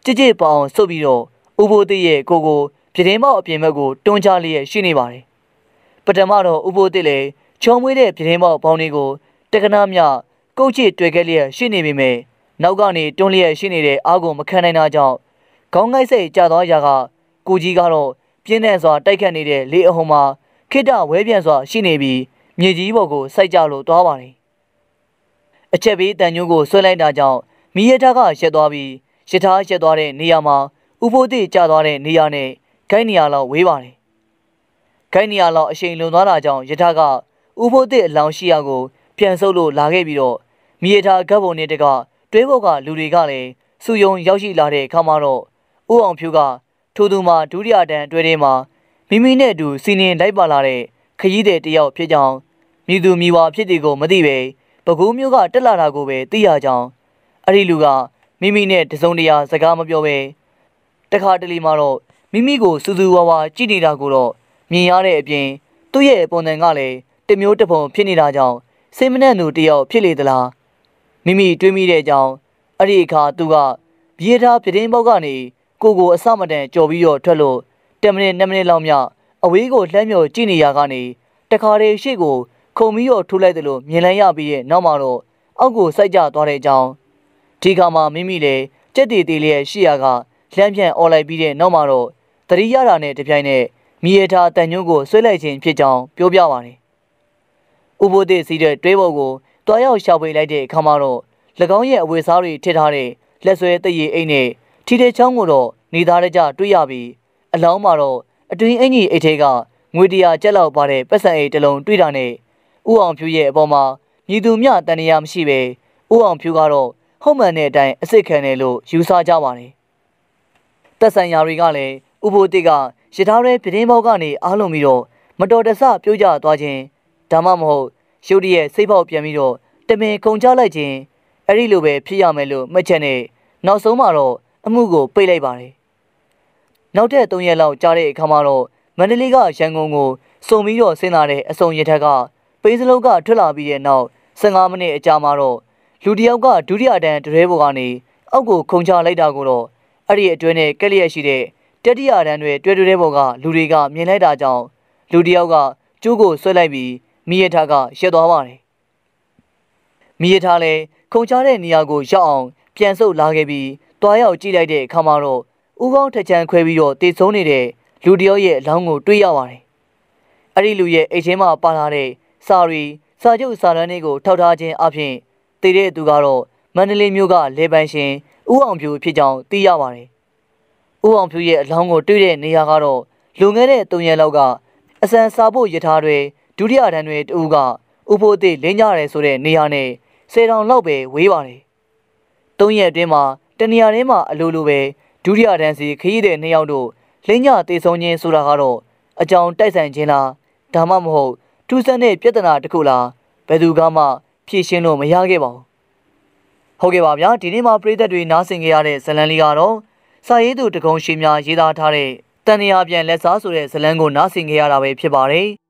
ကြစ်ကြစ်ပေါအောင်ဆုပ်ပြီးတော့ဦးဖိုးတစ်ရဲ့ကိုကိုပြတင်းပေါက်အပြင်ဘက်ကိုတွန်းချလျက်ရှိနေပါတယ်ပထမတော့ဦးဖိုးတစ်လည်းချုံမွေးတဲ့ပြတင်းပေါက်ပေါင်းလေးကိုတက္ကနာမြကုတ်ချစ်တွေ့ခဲ့လျက်ရှိနေပေမဲ့နောက်ကနေတွန်းလျက်ရှိနေတဲ့အားကိုမခံနိုင်တာကြောင့်ခေါင်းငိုက်စိတ်ကျသွားရာကကိုကြီးကတော့ပြင်းထန်စွာတိုက်ခတ်နေတဲ့လေအုံမှာခိတ္တဝဲပြန်စွာရှိနေပြီးမြေကြီးပေါ်ကိုစိုက်ကြလို့သွားပါတယ်အချက်ပေးတန်ညိုးကိုဆွဲလိုက်တာကြောင့်မီးရထားကရက်သွားပြီးရထားရက်သွားတဲ့နေရာမှာဥဖိုးတိကျသွားတဲ့နေရာနဲ့ဂိုင်းနေရာလောက်ဝေးပါတယ်ဂိုင်းနေရာလောက်အရှိန်လွန်သွားတာကြောင့်ရထားကဥဖိုးတိအလောင်းရှိရာကိုပြန်ဆုပ်လို့လာခဲ့ပြီးတော့မီးရထားဂတ်ပုံနဲ့တကတွဲဘောကလူတွေကလည်းစုယုံရောက်ရှိလာတဲ့အခါမှာတော့ဦးအောင်ဖြူကထိုသူမှာဒုတိယတန်းတွဲထဲမှာမိမိနဲ့အတူစီနင်လိုက်ပါလာတဲ့ခရီးသည်တယောက်ဖြစ်ကြောင်းမြည်သူမြည်ဝါဖြစ်တယ်ကိုမသိပဲပဲခူးမျိုးကတက်လာတာကိုပဲသိရကြောင်းအဲ့ဒီလူကမိမိနဲ့တစုံတရာစကားမပြောပဲတခါတလေမှာတော့မိမိကိုစူးစူးဝါးဝါကြည့်နေတာကိုတော့မြင်ရတဲ့အပြင်သူ့ရဲ့ပုံစံကလည်းတမျိုးတစ်ပုံဖြစ်နေတာကြောင့်စိတ်မနှံ့သူတယောက်ဖြစ်လေသလားမိမိတွေးမိတဲ့အကြောင်းအဲ့ဒီအခါသူကပြေးထားပြတင်းပေါက်ကနေကိုကိုအစမတန်ကြော်ပြီးတော့ထွက်လို့tenမိနစ်twoမိနစ်လောက်မြအဝေးကိုလှမ်းမြော်ကြည့်နေရကနေတခါတည်းရှေ့ကိုခုံပြီးတော့ထိုးလိုက်တယ်လို့မြင်လိုက်ရပြီးရဲ့နောက်မှာတော့အောက်ကိုစိုက်ကြသွားတဲ့အကြောင်းဒီခါမှာမိမိလည်းကြက်တီတီလေးရဲ့ရှေ့ရကလှမ်းပြန်អော်လိုက်ပြီးတဲ့နောက်မှာတော့တတိယတာနဲ့တပြိုင်နက်မြေရထားတန်ညွန့်ကိုဆွဲလိုက်ခြင်းဖြစ်ကြောင်းပြောပြပါတယ်ဥပိုးသေးစီတဲ့တွဲပေါ်ကိုတွားရောက်ရှောက်ပိတ်လိုက်တဲ့အခါမှာတော့၎င်းရဲ့အဝတ်စားတွေထစ်ထားတဲ့လက်ဆွဲတရည်အိတ်နဲ့ထီတဲ့ချောင်းကိုတော့နေသားတကြတွေ့ရပြီးအလောင်းမှာတော့အတွင်းအင်ကြီးအိတ်ထဲကငွေတရာကျက်လောက်ပါတဲ့ပတ်စံအိတ်တစ်လုံးတွေ့တာနဲ့ဥအောင်ဖြူရဲ့အပေါ်မှာမြည်သူမြတန်ရာမရှိပဲဥအောင်ဖြူကတော့ဟုတ်မှန်တဲ့အတိုင်းအစ်စ်ခံတယ်လို့ယူဆကြပါတယ်တက်ဆိုင်ရာတွေကလည်းဥပိုးတိကရထားရဲပြတင်းပေါက်ကနေအားလုံးပြီးတော့မတော်တဆပြိုးကျသွားခြင်းဒါမှမဟုတ်ရုတ်တရက်စိတ်ပေါက်ပြန်ပြီးတော့တမင်ခုန်ချလိုက်ခြင်းအဲ့ဒီလိုပဲဖြစ်ရမယ်လို့မှတ်ချက်နဲ့နောက်ဆုံးမှာတော့အမှုကိုပိတ်လိုက်ပါတယ်နောက်ထပ်၃ရက်လောက်ကြာတဲ့အခါမှာတော့မန္တလေးကရန်ကုန်ကိုစုံပြီးတော့ဆင်းလာတဲ့အစုံရထက်ကပေးစလုံးကထွက်လာပြီးတဲ့နောက်၁၅မိနစ်အကြာမှာတော့လူတယောက်ကဒုတိယတန်းတရဲဘော်ကနေအောက်ကိုခုန်ချလိုက်တာကိုတော့အဲ့ဒီအတွင်းနဲ့ကက်လျက်ရှိတဲ့တတိယတန်းတွေတွဲတွဲတဲ့ဘော်ကလူတွေကမြင်လိုက်တာကြောင့်လူတယောက်ကကျိုးကိုဆွဲလိုက်ပြီးမိရထားကရက်သွားပါတယ်မိရထားလည်းခုန်ချတဲ့နေရာကိုရောက်အောင်ပြန်ဆုတ်လာခဲ့ပြီးတွားရောက်ကြည့်လိုက်တဲ့အခါမှာတော့ဦးကောင်းထချမ်းခွဲပြီးတော့တေဆုံးနေတဲ့လူတယောက်ရဲ့အလောင်းကိုတွေ့ရပါတယ်အဲ့ဒီလူရဲ့အိတ်ထဲမှာပါလာတဲ့စာရီစာချုပ်စာတမ်းတွေကိုထောက်ထားခြင်းအပြင်တည်တဲ့သူကတော့မန္တလေးမြို့ကလေပန်းရှင်ဦးအောင်ဖြူဖြစ်ကြောင်းသိရပါတယ်ဦးအောင်ဖြူရဲ့အလောင်းကိုတွေ့တဲ့နေရာကတော့လွန်ခဲ့တဲ့၃ရက်လောက်ကအစံစာဖို့ရထားတွေဒုတိယတန်းတွေတူကဥဖိုးသေးလင်းကြရဲဆိုတဲ့နေရာနဲ့ဆယ်တောင်လောက်ပဲဝေးပါတယ်၃ရက်အတွင်းမှာတနေရာထဲမှာအလိုလိုပဲဒုတိယတန်းစီခရီးတဲ့နှစ်ယောက်တို့လင်းညတေဆုံးခြင်းဆိုတာကတော့အကြောင်းတိုက်ဆိုင်ခြင်းလားဒါမှမဟုတ်ထူးဆန်းတဲ့ပြဿနာတစ်ခုလားဘယ်သူကမှဖြေရှင်းလို့မရခဲ့ပါဘူးဟုတ်ကဲ့ပါဗျာဒီနေ့မှာပရိသတ်တွေနားဆင်ကြရတဲ့ဇလံလေးကတော့စာရေးသူတကုံရှိများရေးသားထားတဲ့တန်ရာပြန်လက်စားဆိုတဲ့ဇလံကိုနားဆင်ကြရတာပဲဖြစ်ပါတယ်